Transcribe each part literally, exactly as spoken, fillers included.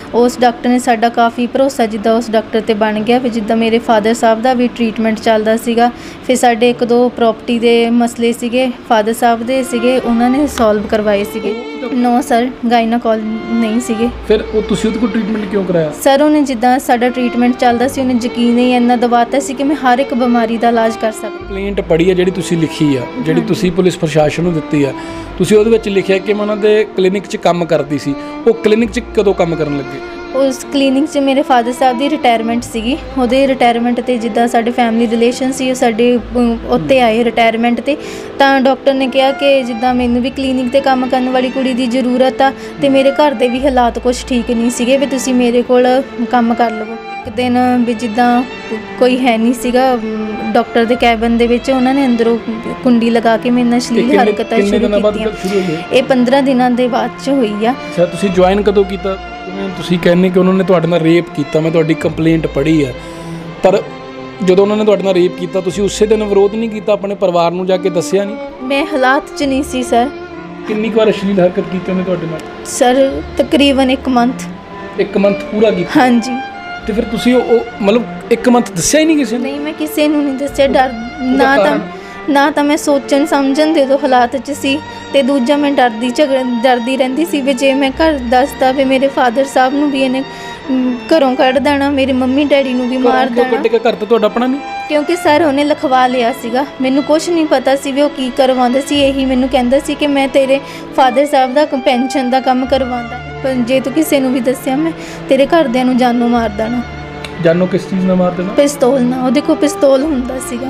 उस डॉक्टर ने साडा काफ़ी भरोसा जिद्दां उस डॉक्टर ते बन गया। फिर जिद्दां मेरे फादर साहब दा भी ट्रीटमेंट चलदा सीगा। फिर साडे एक दो प्रॉपर्टी दे मसले सीगे फादर साहब दे सीगे, उन्हां ने सॉल्व करवाए सीगे। नो सर, गायनाकोल नहीं सीगे। फिर ਉਹ ਤੁਸੀਂ ਉਹਦੇ ਕੋਲ ਟ੍ਰੀਟਮੈਂਟ ਕਿਉਂ ਕਰਾਇਆ? सर उन्हें जिद्दां साडा ट्रीटमेंट चलदा सी उन्हें यकीन ही इन्ना दवाता सी कि मैं हर एक बीमारी का इलाज कर सकदा। ਕੰਪਲੇਂਟ ਪੜ੍ਹੀ ਹੈ ਜਿਹੜੀ ਤੁਸੀਂ ਲਿਖੀ ਆ, ਜਿਹੜੀ ਤੁਸੀਂ ਪੁਲਿਸ ਪ੍ਰਸ਼ਾਸਨ ਨੂੰ ਦਿੱਤੀ ਆ, ਤੁਸੀਂ ਉਹਦੇ ਵਿੱਚ ਲਿਖਿਆ ਕਿ ਮੈਂ ਉਹਨਾਂ ਦੇ ਕਲੀਨਿਕ 'ਚ ਕੰਮ ਕਰਦੀ ਸੀ। ਉਹ ਕਲੀਨਿਕ 'ਚ ਕਦੋਂ ਕੰਮ ਕਰਨ ਲੱਗੇ? उस क्लीनिक च मेरे फादर साहब की रिटायरमेंट सी, वो रिटायरमेंट ते जिद्दां साडे फैमिली रिलेशन सी साडे उत्ते आए रिटायरमेंट ते तां डॉक्टर ने कहा कि जिद्दां मैनूं भी क्लीनिक ते काम करने वाली कुड़ी की जरूरत आ ते मेरे घर दे भी हालात कुछ ठीक नहीं सीगे भी तुसीं मेरे कोल काम कर लवो। एक दिन भी जिद्दां कोई है नहीं सीगा डॉक्टर दे कैबिन दे विच उन्हां ने अंदरों कुंडी लगा के मेरे नाल अश्लील हरकतां शुरू कीतियां। ये पंद्रह दिनां दे बाद च होई आ। अच्छा, तुसीं ज्वाइन कदों कीता? ਤੁਸੀਂ ਕਹਿੰਦੇ ਕਿ ਉਹਨਾਂ ਨੇ ਤੁਹਾਡੇ ਨਾਲ ਰੇਪ ਕੀਤਾ, ਮੈਂ ਤੁਹਾਡੀ ਕੰਪਲੇਂਟ ਪੜ੍ਹੀ ਹੈ, ਪਰ ਜਦੋਂ ਉਹਨਾਂ ਨੇ ਤੁਹਾਡੇ ਨਾਲ ਰੇਪ ਕੀਤਾ ਤੁਸੀਂ ਉਸੇ ਦਿਨ ਵਿਰੋਧ ਨਹੀਂ ਕੀਤਾ, ਆਪਣੇ ਪਰਿਵਾਰ ਨੂੰ ਜਾ ਕੇ ਦੱਸਿਆ ਨਹੀਂ? ਮੈਂ ਹਾਲਾਤ 'ਚ ਨਹੀਂ ਸੀ ਸਰ। ਕਿੰਨੀ ਕੁ ਵਾਰ ਅਸ਼ਲੀਲ ਹਰਕਤ ਕੀਤੀ ਉਹਨੇ ਤੁਹਾਡੇ ਨਾਲ? ਸਰ ਤਕਰੀਬਨ ਇੱਕ ਮੰਥ। ਇੱਕ ਮੰਥ ਪੂਰਾ ਕੀਤਾ? ਹਾਂਜੀ। ਤੇ ਫਿਰ ਤੁਸੀਂ ਉਹ ਮਤਲਬ ਇੱਕ ਮੰਥ ਦੱਸਿਆ ਹੀ ਨਹੀਂ ਕਿਸੇ ਨੂੰ? ਨਹੀਂ, ਮੈਂ ਕਿਸੇ ਨੂੰ ਨਹੀਂ ਦੱਸਿਆ। ਡਰ ਨਾ ਤਾਂ ਨਾ ਤਾਂ ਮੈਂ ਸੋਚਣ ਸਮਝਣ ਦੇ ਦੋ ਹਾਲਾਤ 'ਚ ਸੀ ਤੇ ਦੂਜਾ ਮੈਂ ਡਰਦੀ ਝਗੜ ਡਰਦੀ ਰਹਿੰਦੀ ਸੀ ਵੀ ਜੇ ਮੈਂ ਘਰ ਦੱਸਦਾ ਵੀ ਮੇਰੇ ਫਾਦਰ ਸਾਹਿਬ ਨੂੰ ਵੀ ਇਹਨੇ ਘਰੋਂ ਕੱਢ ਦੇਣਾ, ਮੇਰੇ ਮੰਮੀ ਡੈਡੀ ਨੂੰ ਵੀ ਮਾਰ ਦੇਣਾ। ਕੱਢ ਕੇ ਘਰ ਤਾਂ ਤੁਹਾਡਾ ਆਪਣਾ ਨਹੀਂ? ਕਿਉਂਕਿ ਸਰ ਉਹਨੇ ਲਿਖਵਾ ਲਿਆ ਸੀਗਾ, ਮੈਨੂੰ ਕੁਛ ਨਹੀਂ ਪਤਾ ਸੀ ਵੀ ਉਹ ਕੀ ਕਰਵਾਉਂਦਾ ਸੀ। ਇਹੀ ਮੈਨੂੰ ਕਹਿੰਦਾ ਸੀ ਕਿ ਮੈਂ ਤੇਰੇ ਫਾਦਰ ਸਾਹਿਬ ਦਾ ਪੈਨਸ਼ਨ ਦਾ ਕੰਮ ਕਰਵਾਉਂਦਾ, ਪਰ ਜੇ ਤੂੰ ਕਿਸੇ ਨੂੰ ਵੀ ਦੱਸਿਆ ਮੈਂ ਤੇਰੇ ਘਰਦਿਆਂ ਨੂੰ ਜਾਨੋਂ ਮਾਰ ਦੇਣਾ। ਜਾਨੋਂ ਕਿਸ ਚੀਜ਼ ਨਾਲ ਮਾਰ ਦੇਣਾ? ਪਿਸਤੌਲ ਨਾਲ। ਉਹਦੇ ਕੋਲ ਪਿਸਤੌਲ ਹੁੰਦਾ ਸੀਗਾ।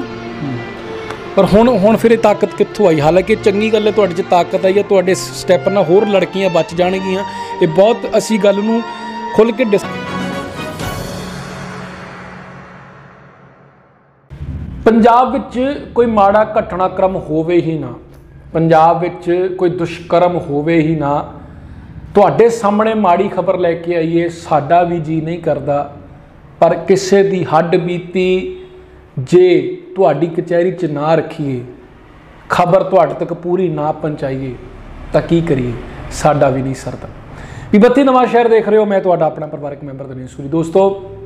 ਪਰ ਹੁਣ ਹੁਣ ਫਿਰ ਇਹ ਤਾਕਤ ਕਿੱਥੋਂ ਆਈ? ਹਾਲਾਂਕਿ ਚੰਗੀ ਗੱਲ ਹੈ ਤੁਹਾਡੇ 'ਚ ਤਾਕਤ ਆਈ ਹੈ, ਤੁਹਾਡੇ ਸਟੈਪ ਨਾਲ ਹੋਰ ਲੜਕੀਆਂ ਬਚ ਜਾਣਗੀਆਂ। ਇਹ ਬਹੁਤ ਅਸੀਂ ਗੱਲ ਨੂੰ ਖੁੱਲ੍ਹ ਕੇ ਡਿਸ ਪੰਜਾਬ ਵਿੱਚ ਕੋਈ ਮਾੜਾ ਘਟਨਾਕ੍ਰਮ ਹੋਵੇ ਹੀ ਨਾ, ਪੰਜਾਬ ਵਿੱਚ ਕੋਈ ਦੁਸ਼ਕਰਮ ਹੋਵੇ ਹੀ ਨਾ, ਤੁਹਾਡੇ ਸਾਹਮਣੇ ਮਾੜੀ ਖਬਰ ਲੈ ਕੇ ਆਈਏ, ਸਾਡਾ ਵੀ ਜੀ ਨਹੀਂ ਕਰਦਾ। ਪਰ ਕਿਸੇ ਦੀ ਹੱਡ ਬੀਤੀ ਜੇ ਤੁਹਾਡੀ ਕਚਹਿਰੀ 'ਚ ਨਾ ਰੱਖੀਏ, ਖਬਰ ਤੁਹਾਡੇ ਤੱਕ ਪੂਰੀ ਨਾ ਪਹੁੰਚਾਈਏ ਤਾਂ ਕੀ ਕਰੀਏ? ਸਾਡਾ ਵੀ ਨਹੀਂ ਸਰਦਾ। ਵੀ ਬੱਤੀ ਨਵਾਂ ਸ਼ਹਿਰ ਦੇਖ ਰਹੇ ਹੋ, ਮੈਂ ਤੁਹਾਡਾ ਆਪਣਾ ਪਰਿਵਾਰਕ ਮੈਂਬਰ ਦਨੀਸ਼ ਸੂਰੀ। ਦੋਸਤੋ,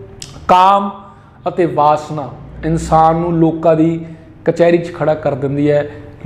ਕਾਮ ਅਤੇ ਵਾਸਨਾ ਇਨਸਾਨ ਨੂੰ ਲੋਕਾਂ ਦੀ ਕਚਹਿਰੀ 'ਚ ਖੜਾ ਕਰ ਦਿੰਦੀ ਹੈ।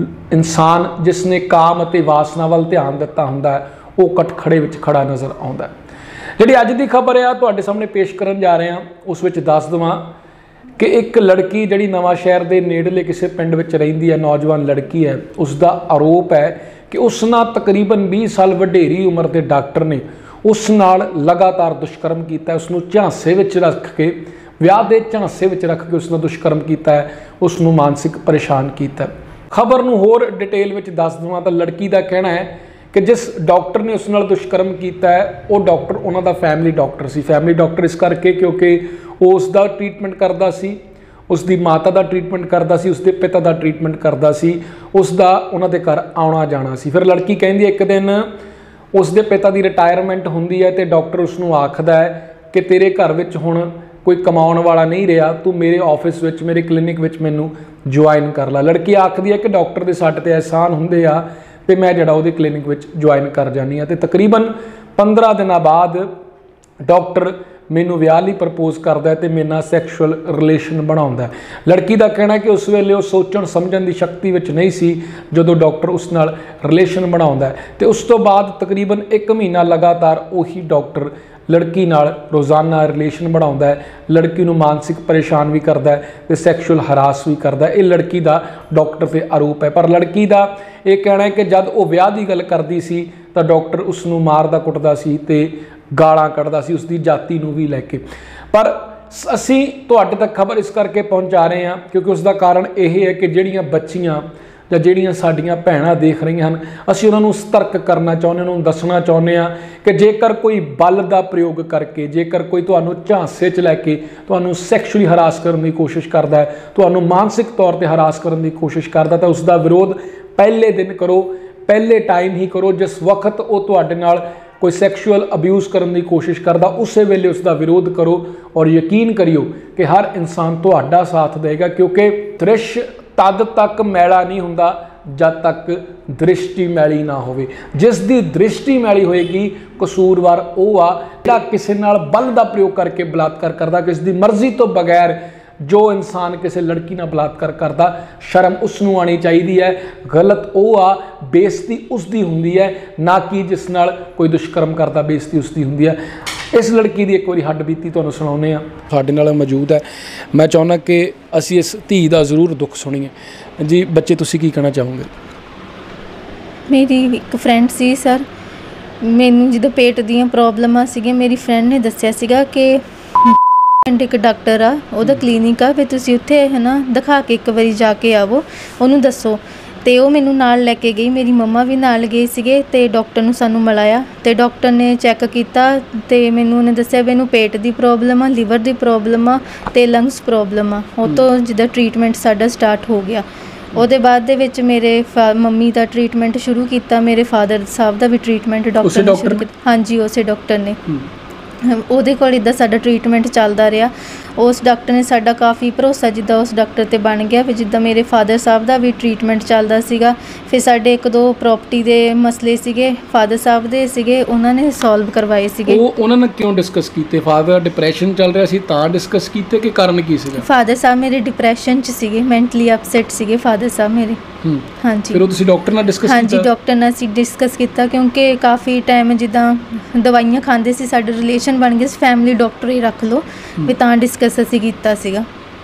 ਇਨਸਾਨ ਜਿਸ ਨੇ ਕਾਮ ਅਤੇ ਵਾਸਨਾ ਵੱਲ ਧਿਆਨ ਦਿੱਤਾ ਹੁੰਦਾ ਉਹ ਕਟਖੜੇ ਵਿੱਚ ਖੜਾ ਨਜ਼ਰ ਆਉਂਦਾ। ਜਿਹੜੀ ਅੱਜ ਦੀ ਖਬਰ ਆ ਤੁਹਾਡੇ ਸਾਹਮਣੇ ਪੇਸ਼ ਕਰਨ ਜਾ ਰਹੇ ਹਾਂ, ਉਸ ਵਿੱਚ ਦੱਸ ਦੇਵਾਂ ਕਿ ਇੱਕ ਲੜਕੀ ਜਿਹੜੀ ਨਵਾਂ ਸ਼ਹਿਰ ਦੇ ਨੇੜਲੇ ਕਿਸੇ ਪਿੰਡ ਵਿੱਚ ਰਹਿੰਦੀ ਹੈ, ਨੌਜਵਾਨ ਲੜਕੀ ਹੈ, ਉਸ ਦਾ ਆਰੋਪ ਹੈ ਕਿ ਉਸ ਨਾਲ ਤਕਰੀਬਨ ਵੀਹ ਸਾਲ ਵਡੇਰੀ ਉਮਰ ਦੇ ਡਾਕਟਰ ਨੇ ਉਸ ਨਾਲ ਲਗਾਤਾਰ ਦੁਸ਼ਕਰਮ ਕੀਤਾ। ਉਸ ਨੂੰ ਝਾਂਸੇ ਵਿੱਚ ਰੱਖ ਕੇ, ਵਿਆਹ ਦੇ ਝਾਂਸੇ ਵਿੱਚ ਰੱਖ ਕੇ ਉਸ ਨਾਲ ਦੁਸ਼ਕਰਮ ਕੀਤਾ ਹੈ, ਉਸ ਨੂੰ ਮਾਨਸਿਕ ਪਰੇਸ਼ਾਨ ਕੀਤਾ। ਖਬਰ ਨੂੰ ਹੋਰ ਡਿਟੇਲ ਵਿੱਚ ਦੱਸ ਦੇਵਾਂ ਤਾਂ ਲੜਕੀ ਦਾ ਕਹਿਣਾ ਹੈ ਕਿ ਜਿਸ ਡਾਕਟਰ ਨੇ ਉਸ ਨਾਲ ਦੁਸ਼ਕਰਮ ਕੀਤਾ ਹੈ ਉਹ ਡਾਕਟਰ ਉਹਨਾਂ ਦਾ ਫੈਮਿਲੀ ਡਾਕਟਰ ਸੀ। ਫੈਮਿਲੀ ਡਾਕਟਰ ਇਸ ਕਰਕੇ ਕਿਉਂਕਿ ਉਹ ਉਸ ਦਾ ਟ੍ਰੀਟਮੈਂਟ ਕਰਦਾ ਸੀ, ਉਸ ਦੀ ਮਾਤਾ ਦਾ ਟ੍ਰੀਟਮੈਂਟ ਕਰਦਾ ਸੀ, ਉਸ ਦੇ ਪਿਤਾ ਦਾ ਟ੍ਰੀਟਮੈਂਟ ਕਰਦਾ ਸੀ, ਉਸ ਦਾ ਉਹਨਾਂ ਦੇ ਘਰ ਆਉਣਾ ਜਾਣਾ ਸੀ। ਫਿਰ ਲੜਕੀ ਕਹਿੰਦੀ ਹੈ ਇੱਕ ਦਿਨ ਉਸ ਦੇ ਪਿਤਾ ਦੀ ਰਿਟਾਇਰਮੈਂਟ ਹੁੰਦੀ ਹੈ ਤੇ ਡਾਕਟਰ ਉਸ ਨੂੰ ਆਖਦਾ ਹੈ ਕਿ ਤੇਰੇ ਘਰ ਵਿੱਚ ਹੁਣ ਕੋਈ ਕਮਾਉਣ ਵਾਲਾ ਨਹੀਂ ਰਿਹਾ, ਤੂੰ ਮੇਰੇ ਆਫਿਸ ਵਿੱਚ, ਮੇਰੇ ਕਲੀਨਿਕ ਵਿੱਚ ਮੈਨੂੰ ਜੁਆਇਨ ਕਰ ਲੈ। ਲੜਕੀ ਆਖਦੀ ਹੈ ਕਿ ਡਾਕਟਰ ਦੇ ਸੱਟ 'ਤੇ ਅਹਿਸਾਨ ਹੁੰਦੇ ਆ ਤੇ ਮੈਂ ਜਿਹੜਾ ਉਹਦੇ ਕਲੀਨਿਕ ਵਿੱਚ ਜੁਆਇਨ ਕਰ ਜਾਂਦੀ ਹਾਂ। ਤੇ ਤਕਰੀਬਨ ਪੰਦਰਾਂ ਦਿਨਾਂ ਬਾਅਦ ਡਾਕਟਰ ਮੈਨੂੰ ਵਿਆਹ ਲਈ ਪ੍ਰਪੋਜ਼ ਕਰਦਾ ਹੈ ਤੇ ਮੇਰੇ ਨਾਲ ਸੈਕਸ਼ੂਅਲ ਰਿਲੇਸ਼ਨ ਬਣਾਉਂਦਾ। ਲੜਕੀ ਦਾ ਕਹਿਣਾ ਕਿ ਉਸ ਵੇਲੇ ਉਹ ਸੋਚਣ ਸਮਝਣ ਦੀ ਸ਼ਕਤੀ ਵਿੱਚ ਨਹੀਂ ਸੀ ਜਦੋਂ ਡਾਕਟਰ ਉਸ ਨਾਲ ਰਿਲੇਸ਼ਨ ਬਣਾਉਂਦਾ ਤੇ ਉਸ ਤੋਂ ਬਾਅਦ ਤਕਰੀਬਨ ਇੱਕ ਮਹੀਨਾ ਲਗਾਤਾਰ ਉਹੀ ਡਾਕਟਰ ਲੜਕੀ ਨਾਲ ਰੋਜ਼ਾਨਾ ਰਿਲੇਸ਼ਨ ਬਣਾਉਂਦਾ ਹੈ, ਲੜਕੀ ਨੂੰ ਮਾਨਸਿਕ ਪਰੇਸ਼ਾਨ ਵੀ ਕਰਦਾ ਹੈ ਤੇ ਸੈਕਸ਼ੂਅਲ ਹਰਾਸ ਵੀ ਕਰਦਾ। ਇਹ ਲੜਕੀ ਦਾ ਡਾਕਟਰ 'ਤੇ ਆਰੋਪ ਹੈ। ਪਰ ਲੜਕੀ ਦਾ ਇਹ ਕਹਿਣਾ ਹੈ ਕਿ ਜਦ ਉਹ ਵਿਆਹ ਦੀ ਗੱਲ ਕਰਦੀ ਸੀ ਤਾਂ ਡਾਕਟਰ ਉਸ ਨੂੰ ਮਾਰਦਾ ਕੁੱਟਦਾ ਸੀ ਤੇ ਗਾਲਾਂ ਕੱਢਦਾ ਸੀ, ਉਸ ਦੀ ਜਾਤੀ ਨੂੰ ਵੀ ਲੈ ਕੇ। ਪਰ ਅਸੀਂ ਤੁਹਾਡੇ ਤੱਕ ਖਬਰ ਇਸ ਕਰਕੇ ਪਹੁੰਚਾ ਰਹੇ ਹਾਂ ਕਿਉਂਕਿ ਉਸ ਦਾ ਕਾਰਨ ਇਹ ਹੈ ਕਿ ਜਿਹੜੀਆਂ ਬੱਚੀਆਂ ਜਾਂ ਜਿਹੜੀਆਂ ਸਾਡੀਆਂ ਭੈਣਾਂ ਦੇਖ ਰਹੀਆਂ ਹਨ, ਅਸੀਂ ਉਹਨਾਂ ਨੂੰ ਸਤਰਕ ਕਰਨਾ ਚਾਹੁੰਦੇ, ਉਹਨਾਂ ਨੂੰ ਦੱਸਣਾ ਚਾਹੁੰਦੇ ਹਾਂ ਕਿ ਜੇਕਰ ਕੋਈ ਬਲ ਦਾ ਪ੍ਰਯੋਗ ਕਰਕੇ, ਜੇਕਰ ਕੋਈ ਤੁਹਾਨੂੰ ਝਾਂਸੇ 'ਚ ਲੈ ਕੇ ਤੁਹਾਨੂੰ ਸੈਕਸ਼ੂਅਲੀ ਹਰਾਸ ਕਰਨ ਦੀ ਕੋਸ਼ਿਸ਼ ਕਰਦਾ ਹੈ, ਤੁਹਾਨੂੰ ਮਾਨਸਿਕ ਤੌਰ 'ਤੇ ਹਰਾਸ ਕਰਨ ਦੀ ਕੋਸ਼ਿਸ਼ ਕਰਦਾ ਤਾਂ ਉਸ ਦਾ ਵਿਰੋਧ ਪਹਿਲੇ ਦਿਨ ਕਰੋ, ਪਹਿਲੇ ਟਾਈਮ ਹੀ ਕਰੋ ਜਿਸ ਵਕਤ ਉਹ ਤੁਹਾਡੇ ਨਾਲ ਕੋਈ ਸੈਕਸ਼ੂਅਲ ਅਬਿਊਜ਼ ਕਰਨ ਦੀ ਕੋਸ਼ਿਸ਼ ਕਰਦਾ, ਉਸੇ ਵੇਲੇ ਉਸ ਦਾ ਵਿਰੋਧ ਕਰੋ ਔਰ ਯਕੀਨ ਕਰਿਓ ਕਿ ਹਰ ਇਨਸਾਨ ਤੁਹਾਡਾ ਸਾਥ ਦੇਗਾ ਕਿਉਂਕਿ ਦ੍ਰਿਸ਼ ਤਦ ਤੱਕ ਮੈਲਾ ਨਹੀਂ ਹੁੰਦਾ जब तक दृष्टि मैली ना होवे। जिस दी दृष्टि मैली होएगी कसूरवार वो आ जिहड़ा किसी नाल बल का प्रयोग करके बलात्कार करता, किसी की मर्जी तो बगैर जो इंसान किसी लड़की ना बलात्कार करता, शर्म उसनूं आनी चाहिए है। गलत वो आ बेइज्जती उसकी हुंदी है, ना कि जिस नाल कोई दुष्कर्म करता बेइज्जती उसकी हुंदी है। इस लड़की की एक बार हड्ड बीती तुहानूं सुणाउने आ, साडे नाल मौजूद है। मैं चाहुंदा कि असीं इस धी दा जरूर दुख सुणीए। जी बच्चे तुसीं की कहना चाहोगे? मेरी एक फ्रेंड सी सर, मैनूं ਜਦੋਂ पेट ਦੀਆਂ ਪ੍ਰੋਬਲਮਾਂ ਸੀਗੀਆਂ ਮੇਰੀ ਫਰੈਂਡ ਨੇ ਦੱਸਿਆ ਸੀਗਾ ਕਿ ਇੱਕ ਡਾਕਟਰ ਆ ਉਹਦਾ ਕਲੀਨਿਕ ਆ ਵੀ ਤੁਸੀਂ ਉੱਥੇ ਹੈ ਨਾ ਦਿਖਾ ਕੇ ਇੱਕ ਵਾਰੀ ਜਾ ਕੇ ਆਵੋ, ਉਹਨੂੰ ਦੱਸੋ। ਤੇ ਉਹ ਮੈਨੂੰ ਨਾਲ ਲੈ ਕੇ ਗਈ, ਮੇਰੀ ਮੰਮਾ ਵੀ ਨਾਲ ਗਏ ਸੀਗੇ ਤੇ ਡਾਕਟਰ ਨੂੰ ਸਾਨੂੰ ਮਿਲਾਇਆ ਤੇ ਡਾਕਟਰ ਨੇ ਚੈੱਕ ਕੀਤਾ ਤੇ ਮੈਨੂੰ ਉਹਨੇ ਦੱਸਿਆ ਵੀ ਇਹਨੂੰ ਪੇਟ ਦੀ ਪ੍ਰੋਬਲਮ ਆ, ਲੀਵਰ ਦੀ ਪ੍ਰੋਬਲਮ ਆ ਤੇ ਲੰਗਸ ਪ੍ਰੋਬਲਮ ਆ। ਉਹ ਤੋਂ ਜਿੱਦਾਂ ਟਰੀਟਮੈਂਟ ਸਾਡਾ ਸਟਾਰਟ ਹੋ ਗਿਆ। ਉਹਦੇ ਬਾਅਦ ਦੇ ਵਿੱਚ ਮੇਰੇ ਮੰਮੀ ਦਾ ਟਰੀਟਮੈਂਟ ਸ਼ੁਰੂ ਕੀਤਾ, ਮੇਰੇ ਫਾਦਰ ਸਾਹਿਬ ਦਾ ਵੀ ਟਰੀਟਮੈਂਟ ਡਾਕਟਰ ਨੇ ਸ਼ੁਰੂ ਕੀਤਾ। ਹਾਂਜੀ ਉਸੇ ਡਾਕਟਰ ਨੇ। ਉਹਦੇ ਕੋਲ ਇੱਦਾਂ ਸਾਡਾ ਟਰੀਟਮੈਂਟ ਚੱਲਦਾ ਰਿਹਾ। ਉਸ ਡਾਕਟਰ ਨੇ ਸਾਡਾ ਕਾਫੀ ਭਰੋਸਾ ਜਿੱਦਾਂ ਉਸ ਡਾਕਟਰ 'ਤੇ ਬਣ ਗਿਆ। ਫਿਰ ਜਿੱਦਾਂ ਮੇਰੇ ਫਾਦਰ ਸਾਹਿਬ ਦਾ ਵੀ ਟਰੀਟਮੈਂਟ ਚੱਲਦਾ ਸੀਗਾ। ਫਿਰ ਸਾਡੇ ਇੱਕ ਦੋ ਪ੍ਰੋਪਰਟੀ ਦੇ ਮਸਲੇ ਸੀਗੇ, ਫਾਦਰ ਸਾਹਿਬ ਦੇ ਸੀਗੇ, ਉਹਨਾਂ ਨੇ ਸੋਲਵ ਕਰਵਾਏ ਸੀਗੇ। ਉਹ ਉਹਨਾਂ ਨੇ ਕਿਉਂ ਡਿਸਕਸ ਕੀਤੇ? ਫਾਦਰ ਡਿਪਰੈਸ਼ਨ ਚੱਲ ਰਿਹਾ ਸੀ ਤਾਂ ਡਿਸਕਸ ਕੀਤੇ ਕਿ ਕਾਰਨ ਕੀ ਸੀਗਾ? ਫਾਦਰ ਸਾਹਿਬ ਮੇਰੇ ਡਿਪਰੈਸ਼ਨ 'ਚ ਸੀਗੇ, ਮੈਂਟਲੀ ਅਪਸੈਟ ਸੀਗੇ ਫਾਦਰ ਸਾਹਿਬ ਮੇਰੇ। ਹਾਂਜੀ। ਫਿਰ ਉਹ ਤੁਸੀਂ ਡਾਕਟਰ ਨਾਲ ਡਿਸਕਸ ਕੀਤਾ? ਹਾਂਜੀ ਡਾਕਟਰ ਨਾਲ ਅਸੀਂ ਡਿਸਕਸ ਕੀਤਾ ਕਿਉਂਕਿ ਕਾਫੀ ਟਾਈਮ ਜਿੱਦਾਂ ਦਵਾਈਆਂ ਖਾਂਦੇ ਸੀ, ਸਾਡੇ ਰਿਲੇਸ਼ਨ ਬਣ ਗਏ ਸੀ, ਫੈਮਿਲੀ ਡਾਕਟਰ ਹੀ ਰੱਖ ਲਓ ਵੀ, ਤਾਂ ਡਿਸਕਸ ਅਸੀਂ ਕੀਤਾ ਸੀਗਾ।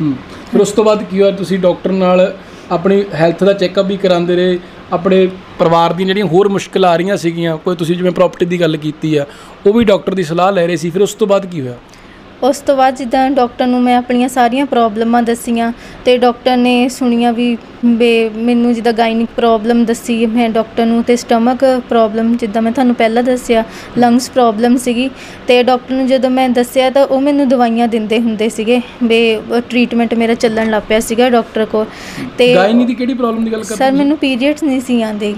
ਫਿਰ ਉਸ ਤੋਂ ਬਾਅਦ ਕੀ ਹੋਇਆ? ਤੁਸੀਂ ਡਾਕਟਰ ਨਾਲ ਆਪਣੀ ਹੈਲਥ ਦਾ ਚੈੱਕਅਪ ਵੀ ਕਰਾਉਂਦੇ ਰਹੇ, ਆਪਣੇ ਪਰਿਵਾਰ ਦੀਆਂ ਜਿਹੜੀਆਂ ਹੋਰ ਮੁਸ਼ਕਿਲਾਂ ਆ ਰਹੀਆਂ ਸੀਗੀਆਂ, ਕੋਈ ਤੁਸੀਂ ਜਿਵੇਂ ਪ੍ਰੋਪਰਟੀ ਦੀ ਗੱਲ ਕੀਤੀ ਆ ਉਹ ਵੀ ਡਾਕਟਰ ਦੀ ਸਲਾਹ ਲੈ ਰਹੇ ਸੀ। ਫਿਰ ਉਸ ਤੋਂ ਬਾਅਦ ਕੀ ਹੋਇਆ? ਉਸ ਤੋਂ ਬਾਅਦ ਜਿੱਦਾਂ ਡਾਕਟਰ ਨੂੰ ਮੈਂ ਆਪਣੀਆਂ ਸਾਰੀਆਂ ਪ੍ਰੋਬਲਮਾਂ ਦੱਸੀਆਂ ਅਤੇ ਡਾਕਟਰ ਨੇ ਸੁਣੀਆਂ ਵੀ ਬੇ ਮੈਨੂੰ ਜਿੱਦਾਂ ਗਾਇਨਿਕ ਪ੍ਰੋਬਲਮ ਦੱਸੀ ਮੈਂ ਡਾਕਟਰ ਨੂੰ, ਅਤੇ ਸਟਮਕ ਪ੍ਰੋਬਲਮ ਜਿੱਦਾਂ ਮੈਂ ਤੁਹਾਨੂੰ ਪਹਿਲਾਂ ਦੱਸਿਆ ਲੰਗਸ ਪ੍ਰੋਬਲਮ ਸੀਗੀ। ਅਤੇ ਡਾਕਟਰ ਨੂੰ ਜਦੋਂ ਮੈਂ ਦੱਸਿਆ ਤਾਂ ਉਹ ਮੈਨੂੰ ਦਵਾਈਆਂ ਦਿੰਦੇ ਹੁੰਦੇ ਸੀਗੇ ਵੀ ਟਰੀਟਮੈਂਟ ਮੇਰਾ ਚੱਲਣ ਲੱਗ ਪਿਆ ਸੀਗਾ ਡਾਕਟਰ ਕੋਲ। ਅਤੇ ਗਾਇਨੀ ਦੀ ਕਿਹੜੀ ਪ੍ਰੋਬਲਮ ਦੀ ਗੱਲ ਕਰਦੇ? ਸਰ ਮੈਨੂੰ ਪੀਰੀਅਡਸ ਨਹੀਂ ਸੀ ਆਉਂਦੇ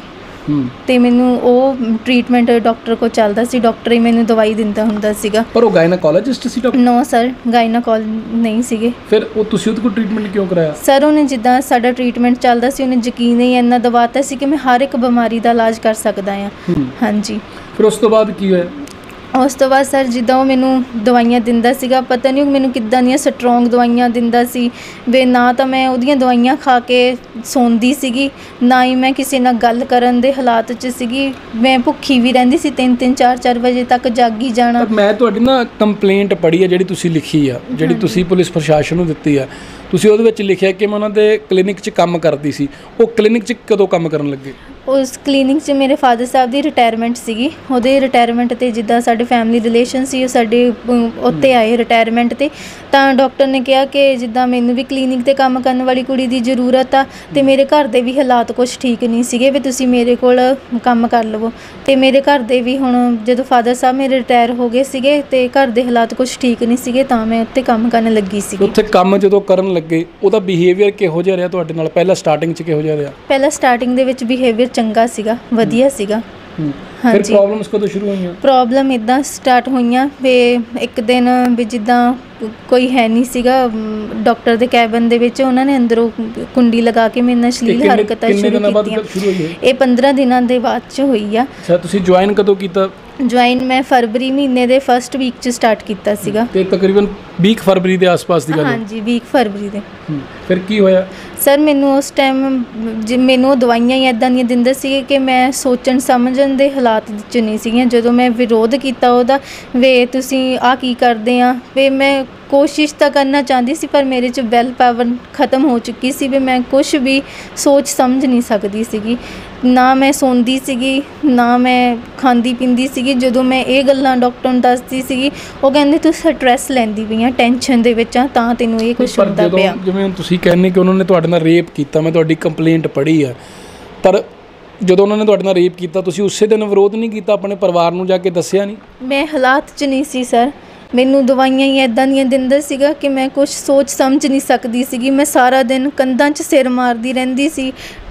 ਤੇ ਮੈਨੂੰ ਉਹ ਟਰੀਟਮੈਂਟ ਡਾਕਟਰ ਕੋਲ ਚੱਲਦਾ ਸੀ, ਡਾਕਟਰ ਹੀ ਮੈਨੂੰ ਦਵਾਈ ਦਿੰਦਾ ਹੁੰਦਾ ਸੀਗਾ। ਪਰ ਉਹ ਗਾਇਨੋਕੋਲੋਜਿਸਟ ਸੀ ਡਾਕਟਰ? ਨੋ ਸਰ, ਗਾਇਨੋਕੋਲ ਨਹੀਂ ਸੀਗੇ। ਫਿਰ ਉਹ ਤੁਸੀਂ ਉਹਦੇ ਕੋਲ ਟਰੀਟਮੈਂਟ ਕਿਉਂ ਕਰਾਇਆ? ਸਰ ਉਹਨੇ ਜਿੱਦਾਂ ਸਾਡਾ ਟਰੀਟਮੈਂਟ ਚੱਲਦਾ ਸੀ ਉਹਨੇ ਯਕੀਨ ਹੀ ਇੰਨਾ ਦਿਵਾਤਾ ਸੀ ਕਿ ਮੈਂ ਹਰ ਇੱਕ ਬਿਮਾਰੀ ਦਾ ਇਲਾਜ ਕਰ ਸਕਦਾ ਹਾਂ। ਹਾਂਜੀ। ਫਿਰ ਉਸ ਤੋਂ ਬਾਅਦ ਕੀ ਹੋਇਆ? ਉਸ ਤੋਂ ਬਾਅਦ ਸਰ ਜਿੱਦਾਂ ਉਹ ਮੈਨੂੰ ਦਵਾਈਆਂ ਦਿੰਦਾ ਸੀਗਾ, ਪਤਾ ਨਹੀਂ ਉਹ ਮੈਨੂੰ ਕਿੱਦਾਂ ਦੀਆਂ ਸਟਰੋਂਗ ਦਵਾਈਆਂ ਦਿੰਦਾ ਸੀ ਵੀ ਨਾ ਤਾਂ ਮੈਂ ਉਹਦੀਆਂ ਦਵਾਈਆਂ ਖਾ ਕੇ ਸੌਂਦੀ ਸੀਗੀ, ਨਾ ਹੀ ਮੈਂ ਕਿਸੇ ਨਾਲ ਗੱਲ ਕਰਨ ਦੇ ਹਾਲਾਤ 'ਚ ਸੀਗੀ। ਮੈਂ ਭੁੱਖੀ ਵੀ ਰਹਿੰਦੀ ਸੀ, ਤਿੰਨ ਤਿੰਨ ਚਾਰ ਚਾਰ ਵਜੇ ਤੱਕ ਜਾਗੀ ਜਾਣਾ। ਮੈਂ ਤੁਹਾਡੀ ਨਾ ਕੰਪਲੇਂਟ ਪੜ੍ਹੀ ਹੈ ਜਿਹੜੀ ਤੁਸੀਂ ਲਿਖੀ ਆ, ਜਿਹੜੀ ਤੁਸੀਂ ਪੁਲਿਸ ਪ੍ਰਸ਼ਾਸਨ ਨੂੰ ਦਿੱਤੀ ਆ, ਤੁਸੀਂ ਉਹਦੇ ਵਿੱਚ ਲਿਖਿਆ ਕਿ ਮੈਂ ਉਹਨਾਂ ਦੇ ਕਲੀਨਿਕ 'ਚ ਕੰਮ ਕਰਦੀ ਸੀ। ਉਹ ਕਲੀਨਿਕ 'ਚ ਕਦੋਂ ਕੰਮ ਕਰਨ ਲੱਗੇ? ਉਸ ਕਲੀਨਿਕ 'ਚ ਮੇਰੇ ਫਾਦਰ ਸਾਹਿਬ ਦੀ ਰਿਟਾਇਰਮੈਂਟ ਸੀਗੀ। ਉਹਦੇ ਰਿਟਾਇਰਮੈਂਟ 'ਤੇ ਜਿੱਦਾਂ ਸਾਡੇ ਫੈਮਿਲੀ ਰਿਲੇਸ਼ਨ ਸੀ ਉਹ ਸਾਡੇ ਉੱਤੇ ਆਏ ਰਿਟਾਇਰਮੈਂਟ 'ਤੇ, ਤਾਂ ਡਾਕਟਰ ਨੇ ਕਿਹਾ ਕਿ ਜਿੱਦਾਂ ਮੈਨੂੰ ਵੀ ਕਲੀਨਿਕ 'ਤੇ ਕੰਮ ਕਰਨ ਵਾਲੀ ਕੁੜੀ ਦੀ ਜ਼ਰੂਰਤ ਆ ਅਤੇ ਮੇਰੇ ਘਰ ਦੇ ਵੀ ਹਾਲਾਤ ਕੁਛ ਠੀਕ ਨਹੀਂ ਸੀਗੇ ਵੀ ਤੁਸੀਂ ਮੇਰੇ ਕੋਲ ਕੰਮ ਕਰ ਲਵੋ। ਅਤੇ ਮੇਰੇ ਘਰ ਦੇ ਵੀ ਹੁਣ ਜਦੋਂ ਫਾਦਰ ਸਾਹਿਬ ਮੇਰੇ ਰਿਟਾਇਰ ਹੋ ਗਏ ਸੀਗੇ ਅਤੇ ਘਰ ਦੇ ਹਾਲਾਤ ਕੁਛ ਠੀਕ ਨਹੀਂ ਸੀਗੇ, ਤਾਂ ਮੈਂ ਉੱਤੇ ਕੰਮ ਕਰਨ ਲੱਗੀ ਸੀਗੀ। ਉੱਥੇ ਕੰਮ ਜਦੋਂ ਕਰਨ ਲੱਗੇ ਉਹਦਾ ਬਿਹੇਵੀਅਰ ਕਿਹੋ ਜਿਹਾ ਰਿਹਾ ਤੁਹਾਡੇ ਨਾਲ? ਪਹਿਲਾਂ ਸਟਾਰਟਿੰਗ 'ਚ ਕਿਹੋ ਜਿਹਾ ਰਿਹਾ? ਪਹਿਲਾਂ ਸਟਾਰਟਿੰਗ ਦੇ ਵਿੱਚ ਬਿਹੇਵੀਅਰ ਚੰਗਾ ਸੀਗਾ, ਵਧੀਆ ਸੀਗਾ। ਫਿਰ ਪ੍ਰੋਬਲਮਸ ਕਦੋਂ ਸ਼ੁਰੂ ਹੋਈਆਂ? ਪ੍ਰੋਬਲਮ ਇੱਦਾਂ ਸਟਾਰਟ ਹੋਈਆਂ ਵੀ ਇੱਕ ਦਿਨ ਵੀ ਜਿੱਦਾਂ ਕੋਈ ਹੈ ਨਹੀਂ ਸੀਗਾ ਡਾਕਟਰ ਦੇ ਕੈਬਨ ਦੇ ਵਿੱਚ, ਉਹਨਾਂ ਨੇ ਅੰਦਰੋਂ ਕੁੰਡੀ ਲਗਾ ਕੇ ਮੇਰੇ ਨਾਲ ਅਸ਼ਲੀਲ ਹਰਕਤਾਂ ਸ਼ੁਰੂ ਕੀਤੀਆਂ। ਇਹ ਪੰਦਰਾਂ ਦਿਨਾਂ ਦੇ ਬਾਅਦ 'ਚ ਹੋਈ ਆ। ਅੱਛਾ, ਤੁਸੀਂ ਜੁਆਇਨ ਕਦੋਂ ਕੀਤਾ? ਜੁਆਇਨ ਮੈਂ ਫਰਵਰੀ ਮਹੀਨੇ ਦੇ ਫਸਟ ਵੀਕ 'ਚ ਸਟਾਰਟ ਕੀਤਾ ਸੀਗਾ। ਤੇ ਤਕਰੀਬਨ ਵੀਹ ਫਰਵਰੀ ਦੇ ਆਸ-ਪਾਸ ਦੀ ਗੱਲ? ਹਾਂਜੀ ਵੀਹ ਫਰਵਰੀ ਦੇ। ਫਿਰ ਕੀ ਹੋਇਆ? ਸਰ ਮੈਨੂੰ ਉਸ ਟਾਈਮ ਜ ਮੈਨੂੰ ਉਹ ਦਵਾਈਆਂ ਹੀ ਇੱਦਾਂ ਦੀਆਂ ਦਿੰਦੇ ਸੀਗੇ ਕਿ ਮੈਂ ਸੋਚਣ ਸਮਝਣ ਦੇ ਹਾਲਾਤ 'ਚ ਨਹੀਂ ਸੀਗੀਆਂ। ਜਦੋਂ ਮੈਂ ਵਿਰੋਧ ਕੀਤਾ ਉਹਦਾ ਵੇ ਤੁਸੀਂ ਆਹ ਕੀ ਕਰਦੇ ਆ, ਵੀ ਮੈਂ ਕੋਸ਼ਿਸ਼ ਤਾਂ ਕਰਨਾ ਚਾਹੁੰਦੀ ਸੀ ਪਰ ਮੇਰੇ 'ਚ ਵੈਲ ਪਾਵਰ ਖ਼ਤਮ ਹੋ ਚੁੱਕੀ ਸੀ ਵੀ ਮੈਂ ਕੁਛ ਵੀ ਸੋਚ ਸਮਝ ਨਹੀਂ ਸਕਦੀ ਸੀਗੀ। ਨਾ ਮੈਂ ਸੌਂਦੀ ਸੀਗੀ, ਨਾ ਮੈਂ ਖਾਂਦੀ ਪੀਂਦੀ ਸੀਗੀ। ਜਦੋਂ ਮੈਂ ਇਹ ਗੱਲਾਂ ਡਾਕਟਰ ਨੂੰ ਦੱਸਦੀ ਸੀਗੀ ਉਹ ਕਹਿੰਦੇ ਤੂੰ ਸਟਰੈਸ ਲੈਂਦੀ ਪਈ ਆ, ਟੈਨਸ਼ਨ ਦੇ ਵਿੱਚ ਆ, ਤਾਂ ਤੈਨੂੰ ਇਹ ਕੁਛ ਹੁੰਦਾ ਪਿਆ। ਜਿਵੇਂ ਤੁਸੀਂ ਕਹਿੰਦੇ ਕਿ ਉਹਨਾਂ ਨੇ ਤੁਹਾਡੇ ਨਾਲ ਰੇਪ ਕੀਤਾ, ਮੈਂ ਤੁਹਾਡੀ ਕੰਪਲੇਂਟ ਪੜ੍ਹੀ ਆ, ਪਰ ਜਦੋਂ ਉਹਨਾਂ ਨੇ ਤੁਹਾਡੇ ਨਾਲ ਰੇਪ ਕੀਤਾ ਤੁਸੀਂ ਉਸੇ ਦਿਨ ਵਿਰੋਧ ਨਹੀਂ ਕੀਤਾ? ਆਪਣੇ ਪਰਿਵਾਰ ਨੂੰ ਜਾ ਕੇ ਦੱਸਿਆ ਨਹੀਂ? ਮੈਂ ਹਾਲਾਤ 'ਚ ਨਹੀਂ ਸੀ ਸਰ, ਮੈਨੂੰ ਦਵਾਈਆਂ ਹੀ ਇੱਦਾਂ ਦੀਆਂ ਦਿੰਦਾ ਸੀਗਾ ਕਿ ਮੈਂ ਕੁਛ ਸੋਚ ਸਮਝ ਨਹੀਂ ਸਕਦੀ ਸੀਗੀ। ਮੈਂ ਸਾਰਾ ਦਿਨ ਕੰਧਾਂ 'ਚ ਸਿਰ ਮਾਰਦੀ ਰਹਿੰਦੀ ਸੀ,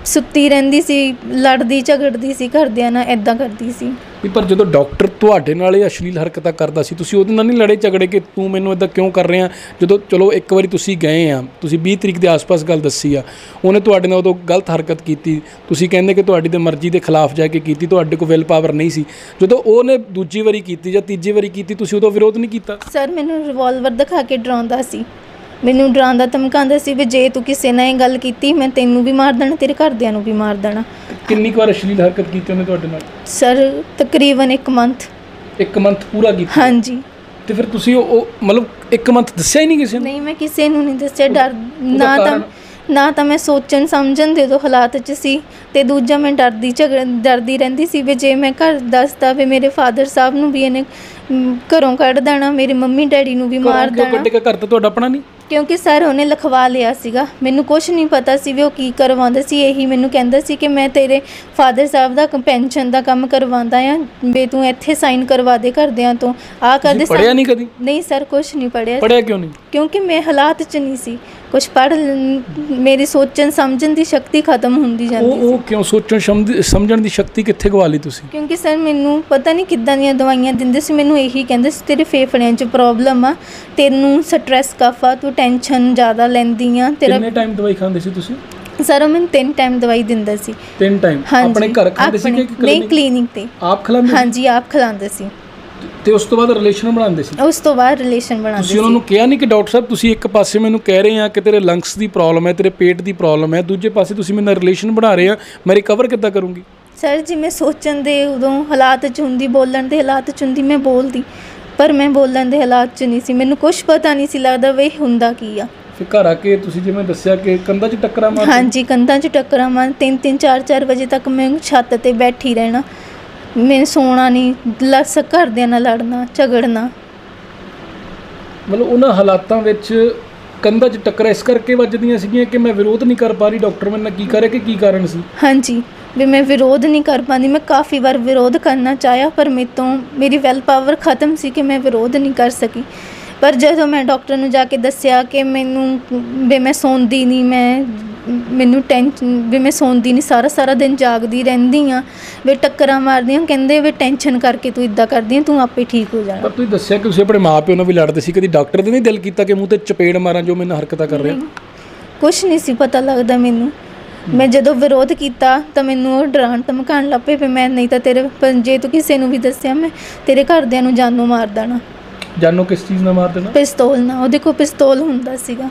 ਸੁੱਤੀ ਰਹਿੰਦੀ ਸੀ, ਲੜਦੀ ਝਗੜਦੀ ਸੀ ਘਰਦਿਆਂ ਨਾਲ, ਇੱਦਾਂ ਕਰਦੀ ਸੀ। ਵੀ ਪਰ ਜਦੋਂ ਡਾਕਟਰ ਤੁਹਾਡੇ ਨਾਲ ਇਹ ਅਸ਼ਲੀਲ ਹਰਕਤਾਂ ਕਰਦਾ ਸੀ, ਤੁਸੀਂ ਉਹਦੇ ਨਾਲ ਨਹੀਂ ਲੜੇ ਝਗੜੇ ਕਿ ਤੂੰ ਮੈਨੂੰ ਇੱਦਾਂ ਕਿਉਂ ਕਰ ਰਿਹਾ? ਜਦੋਂ ਚਲੋ ਇੱਕ ਵਾਰੀ ਤੁਸੀਂ ਗਏ ਆ, ਤੁਸੀਂ ਵੀਹ ਤਰੀਕ ਦੇ ਆਸ-ਪਾਸ ਗੱਲ ਦੱਸੀ ਆ, ਉਹਨੇ ਤੁਹਾਡੇ ਨਾਲ ਉਦੋਂ ਗਲਤ ਹਰਕਤ ਕੀਤੀ, ਤੁਸੀਂ ਕਹਿੰਦੇ ਕਿ ਤੁਹਾਡੀ ਤੇ ਮਰਜ਼ੀ ਦੇ ਖਿਲਾਫ ਜਾ ਕੇ ਕੀਤੀ, ਤੁਹਾਡੇ ਕੋਲ ਵਿਲ ਪਾਵਰ ਨਹੀਂ ਸੀ। ਜਦੋਂ ਉਹਨੇ ਦੂਜੀ ਵਾਰੀ ਕੀਤੀ ਜਾਂ ਤੀਜੀ ਵਾਰੀ ਕੀਤੀ, ਤੁਸੀਂ ਉਦੋਂ ਵਿਰੋਧ ਨਹੀਂ ਕੀਤਾ? ਸਰ ਮੈਨੂੰ ਰਿਵਾਲਵਰ ਦਿਖਾ ਕੇ ਡਰਾਉਂਦਾ ਸੀ, ਮੈਨੂੰ ਡਰਾਉਂਦਾ ਧਮਕਾਉਂਦਾ ਸੀ ਵੀ ਜੇ ਤੂੰ ਕਿਸੇ ਨਾਲ ਇਹ ਗੱਲ ਕੀਤੀ ਮੈਂ ਤੈਨੂੰ ਵੀ ਮਾਰ ਦੇਣਾ, ਤੇਰੇ ਘਰਦਿਆਂ ਨੂੰ ਵੀ ਮਾਰ ਦੇਣਾ। ਕਿੰਨੀ ਕੁ ਵਾਰ ਅਸ਼ਲੀਲ ਹਰਕਤ ਕੀਤੀ ਉਹਨੇ ਤੁਹਾਡੇ ਨਾਲ? ਸਰ ਤਕਰੀਬਨ ਇੱਕ ਮੰਥ। ਇੱਕ ਮੰਥ ਪੂਰਾ ਕੀਤਾ? ਹਾਂਜੀ। ਤੇ ਫਿਰ ਤੁਸੀਂ ਉਹ ਮਤਲਬ ਇੱਕ ਮੰਥ ਦੱਸਿਆ ਹੀ ਨਹੀਂ ਕਿਸੇ ਨੂੰ? ਨਹੀਂ, ਮੈਂ ਕਿਸੇ ਨੂੰ ਨਹੀਂ ਦੱਸਿਆ। ਡਰ ਨਾ ਤਾਂ ਨਾ ਤਾਂ ਮੈਂ ਸੋਚਣ ਸਮਝਣ ਦੇ ਦੋ ਹਾਲਾਤ 'ਚ ਸੀ, ਅਤੇ ਦੂਜਾ ਮੈਂ ਡਰਦੀ ਝਗੜ ਡਰਦੀ ਰਹਿੰਦੀ ਸੀ ਵੀ ਜੇ ਮੈਂ ਘਰ ਦੱਸਦਾ ਵੀ ਮੇਰੇ ਫਾਦਰ ਸਾਹਿਬ ਨੂੰ ਵੀ ਇਹਨੇ ਘਰੋਂ ਕੱਢ ਦੇਣਾ, ਮੇਰੇ ਮੰਮੀ ਡੈਡੀ ਨੂੰ ਵੀ ਮਾਰ ਦੇਣਾ। ਘਰ ਤਾਂ ਤੁਹਾਡਾ ਆਪਣਾ ਨਹੀਂ? ਕਿਉਂਕਿ ਸਰ ਉਹਨੇ ਲਿਖਵਾ ਲਿਆ ਸੀਗਾ, ਮੈਨੂੰ ਕੁਛ ਨਹੀਂ ਪਤਾ ਸੀ ਵੀ ਉਹ ਕੀ ਕਰਵਾਉਂਦਾ ਸੀ। ਇਹੀ ਮੈਨੂੰ ਕਹਿੰਦਾ ਸੀ ਕਿ ਮੈਂ ਤੇਰੇ ਫਾਦਰ ਸਾਹਿਬ ਦਾ ਪੈਨਸ਼ਨ ਦਾ ਕੰਮ ਕਰਵਾਉਂਦਾ ਆ, ਵੀ ਤੂੰ ਇੱਥੇ ਸਾਈਨ ਕਰਵਾ ਦੇ ਘਰਦਿਆਂ ਤੋਂ। ਆਹ ਕਰਦੇ ਪੜ੍ਹਿਆ ਨਹੀਂ ਕਦੀ? ਨਹੀਂ ਸਰ, ਕੁਛ ਨਹੀਂ ਪੜ੍ਹਿਆ। ਪੜ੍ਹਿਆ ਕਿਉਂ ਨਹੀਂ? ਕਿਉਂਕਿ ਮੈਂ ਹਾਲਾਤ 'ਚ ਨਹੀਂ ਸੀ ਕੁਛ ਪੜ੍ਹ, ਮੇਰੀ ਸੋਚਣ ਸਮਝਣ ਦੀ ਸ਼ਕਤੀ ਖਤਮ ਹੁੰਦੀ ਜਾਂਦੀ ਸੀ। ਉਹ ਕਿਉਂ ਸੋਚਣ ਸਮਝਣ ਦੀ ਸ਼ਕਤੀ ਕਿੱਥੇ ਗਵਾ ਲਈ ਤੁਸੀਂ? ਕਿਉਂਕਿ ਸਰ ਮੈਨੂੰ ਪਤਾ ਨਹੀਂ ਕਿੱਦਾਂ ਦੀਆਂ ਦਵਾਈਆਂ ਦਿੰਦੇ ਸੀ, ਮੈਨੂੰ ਇਹੀ ਕਹਿੰਦੇ ਸੀ ਤੇਰੇ ਫੇਫੜਿਆਂ 'ਚ ਪ੍ਰੋਬਲਮ ਆ, ਤੈਨੂੰ ਸਟ੍ਰੈਸ ਕਾਫ ਆ, ਤੂੰ ਟੈਨਸ਼ਨ ਜ਼ਿਆਦਾ ਲੈਂਦੀ ਆ। ਤੇਰਾ ਕਿੰਨੇ ਟਾਈਮ ਦਵਾਈ ਖਾਂਦੇ ਸੀ ਤੁਸੀਂ? ਸਰ ਉਹ ਮੈਨੂੰ ਤਿੰਨ ਟਾਈਮ ਦਵਾਈ ਦਿੰਦਾ ਸੀ। ਤਿੰਨ ਟਾਈਮ? ਆਪਣੇ ਘਰ ਖਾਂਦੇ ਸੀ ਕਿ ਨਹੀਂ, ਕਲੀਨਿਕ ਤੇ ਆਪ ਖਿਲਾਉਂਦੇ? ਹਾਂਜੀ, ਆਪ ਖਿਲਾਉਂਦੇ ਸੀ। ਤੇ ਉਸ ਤੋਂ ਬਾਅਦ ਰਿਲੇਸ਼ਨ ਬਣਾਉਂਦੇ ਸੀ? ਉਸ ਤੋਂ ਬਾਅਦ ਰਿਲੇਸ਼ਨ ਬਣਾਉਂਦੇ ਸੀ। ਤੁਸੀਂ ਉਹਨਾਂ ਨੂੰ ਕਿਹਾ ਨਹੀਂ ਕਿ ਡਾਕਟਰ ਸਾਹਿਬ ਤੁਸੀਂ ਇੱਕ ਪਾਸੇ ਮੈਨੂੰ ਕਹਿ ਰਹੇ ਆ ਕਿ ਤੇਰੇ ਲੰਗਸ ਦੀ ਪ੍ਰੋਬਲਮ ਹੈ, ਤੇਰੇ ਪੇਟ ਦੀ ਪ੍ਰੋਬਲਮ ਹੈ, ਦੂਜੇ ਪਾਸੇ ਤੁਸੀਂ ਮੇਰੇ ਨਾਲ ਰਿਲੇਸ਼ਨ ਬਣਾ ਰਹੇ ਆ, ਮੈਂ ਰਿਕਵਰ ਕਿੱਦਾਂ ਕਰੂੰਗੀ? ਸਰ ਜੀ ਮੈਂ ਸੋਚਣ ਦੇ ਉਦੋਂ ਹਾਲਾਤ 'ਚ ਹੁੰਦੀ, ਬੋਲਣ ਦੇ ਹਾਲਾਤ 'ਚ ਹੁੰਦੀ, ਮੈਂ ਬੋਲਦੀ, ਪਰ ਮੈਂ ਬੋਲਣ ਦੇ ਹਾਲਾਤ 'ਚ ਨਹੀਂ ਸੀ, ਮੈਨੂੰ ਕੁਛ ਪਤਾ ਨਹੀਂ ਸੀ ਲੱਗਦਾ ਵੀ ਹੁੰਦਾ ਕੀ ਆ। ਫਿਰ ਘਰ ਆ ਕੇ ਤੁਸੀਂ ਜਿਵੇਂ ਦੱਸਿਆ ਕਿ ਕੰਧਾਂ 'ਚ ਟੱਕਰਾਂ ਮਾਰ? ਹਾਂਜੀ, ਕੰਧਾਂ 'ਚ ਟੱਕਰਾਂ ਮਾਰ, ਤਿੰਨ ਤਿੰਨ ਚਾਰ ਚਾਰ ਵਜੇ ਤੱਕ ਮੈਂ ਛੱਤ 'ਤੇ ਬੈਠੀ ਰਹਿਣਾ, ਮੈਂ ਸੋਣਾ ਨਹੀਂ, ਲਸ ਘਰਦਿਆਂ ਨਾਲ ਲੜਨਾ ਝਗੜਨਾ। ਮਤਲਬ ਉਹਨਾਂ ਹਾਲਾਤਾਂ ਵਿੱਚ ਕੰਧਾਂ 'ਚ ਟੱਕਰਾਂ ਇਸ ਕਰਕੇ ਵੱਜਦੀਆਂ ਸੀਗੀਆਂ ਕਿ ਮੈਂ ਵਿਰੋਧ ਨਹੀਂ ਕਰ ਪਾ ਰਹੀ, ਡਾਕਟਰ ਮੇਰੇ ਨਾਲ ਕੀ ਕਰੇ, ਕਿ ਕੀ ਕਾਰਨ ਸੀ? ਹਾਂਜੀ, ਵੀ ਮੈਂ ਵਿਰੋਧ ਨਹੀਂ ਕਰ ਪਾਉਂਦੀ। ਮੈਂ ਕਾਫੀ ਵਾਰ ਵਿਰੋਧ ਕਰਨਾ ਚਾਹਿਆ, ਪਰ ਮੇਰੇ ਤੋਂ ਮੇਰੀ ਵੈਲ ਪਾਵਰ ਖ਼ਤਮ ਸੀ ਕਿ ਮੈਂ ਵਿਰੋਧ ਨਹੀਂ ਕਰ ਸਕੀ। ਪਰ ਜਦੋਂ ਮੈਂ ਡਾਕਟਰ ਨੂੰ ਜਾ ਕੇ ਦੱਸਿਆ ਕਿ ਮੈਨੂੰ ਵੀ ਮੈਂ ਸੌਂਦੀ ਨਹੀਂ, ਮੈਂ ਮੈਨੂੰ ਟੈਨਸ਼ਨ ਵੀ ਮੈਂ ਸੌਂਦੀ ਨਹੀਂ, ਸਾਰਾ ਸਾਰਾ ਦਿਨ ਜਾਗਦੀ ਰਹਿੰਦੀ ਹਾਂ, ਵੀ ਟੱਕਰਾਂ ਮਾਰਦੀ ਹਾਂ, ਕਹਿੰਦੇ ਵੀ ਟੈਨਸ਼ਨ ਕਰਕੇ ਤੂੰ ਇੱਦਾਂ ਕਰਦੀ ਹਾਂ, ਤੂੰ ਆਪੇ ਠੀਕ ਹੋ ਜਾਣਾ। ਪਰ ਤੁਸੀਂ ਦੱਸਿਆ ਕਿ ਤੁਸੀਂ ਆਪਣੇ ਮਾਂ ਪਿਓ ਨਾਲ ਵੀ ਲੜਦੇ ਸੀ, ਕਦੀ ਡਾਕਟਰ ਦੇ ਨਹੀਂ ਦਿਲ ਕੀਤਾ ਕਿ ਮੂੰਹ ਤੇ ਚਪੇੜ ਮਾਰਾਂ ਜੋ ਮੈਨੂੰ ਹਰਕਤਾਂ ਕਰ ਰਿਹਾ? ਕੁਛ ਨਹੀਂ ਸੀ ਪਤਾ ਲੱਗਦਾ ਮੈਨੂੰ। ਮੈਂ ਜਦੋਂ ਵਿਰੋਧ ਕੀਤਾ ਤਾਂ ਮੈਨੂੰ ਉਹ ਡਰਾਉਣ ਧਮਕਾਉਣ ਲੱਗ ਪਏ ਵੀ ਮੈਂ ਨਹੀਂ ਤਾਂ ਤੇਰੇ ਜੇ ਤੂੰ ਕਿਸੇ ਨੂੰ ਵੀ ਦੱਸਿਆ ਮੈਂ ਤੇਰੇ ਘਰਦਿਆਂ ਨੂੰ ਜਾਨੋਂ ਮਾਰ ਦੇਣਾ। ਜਾਨੋਂ ਕਿਸ ਚੀਜ਼ ਨਾਲ ਮਾਰ ਦੇਣਾ? ਪਿਸਤੌਲ ਨਾਲ। ਉਹਦੇ ਕੋਲ ਪਿਸਤੌਲ ਹੁੰਦਾ ਸੀਗਾ।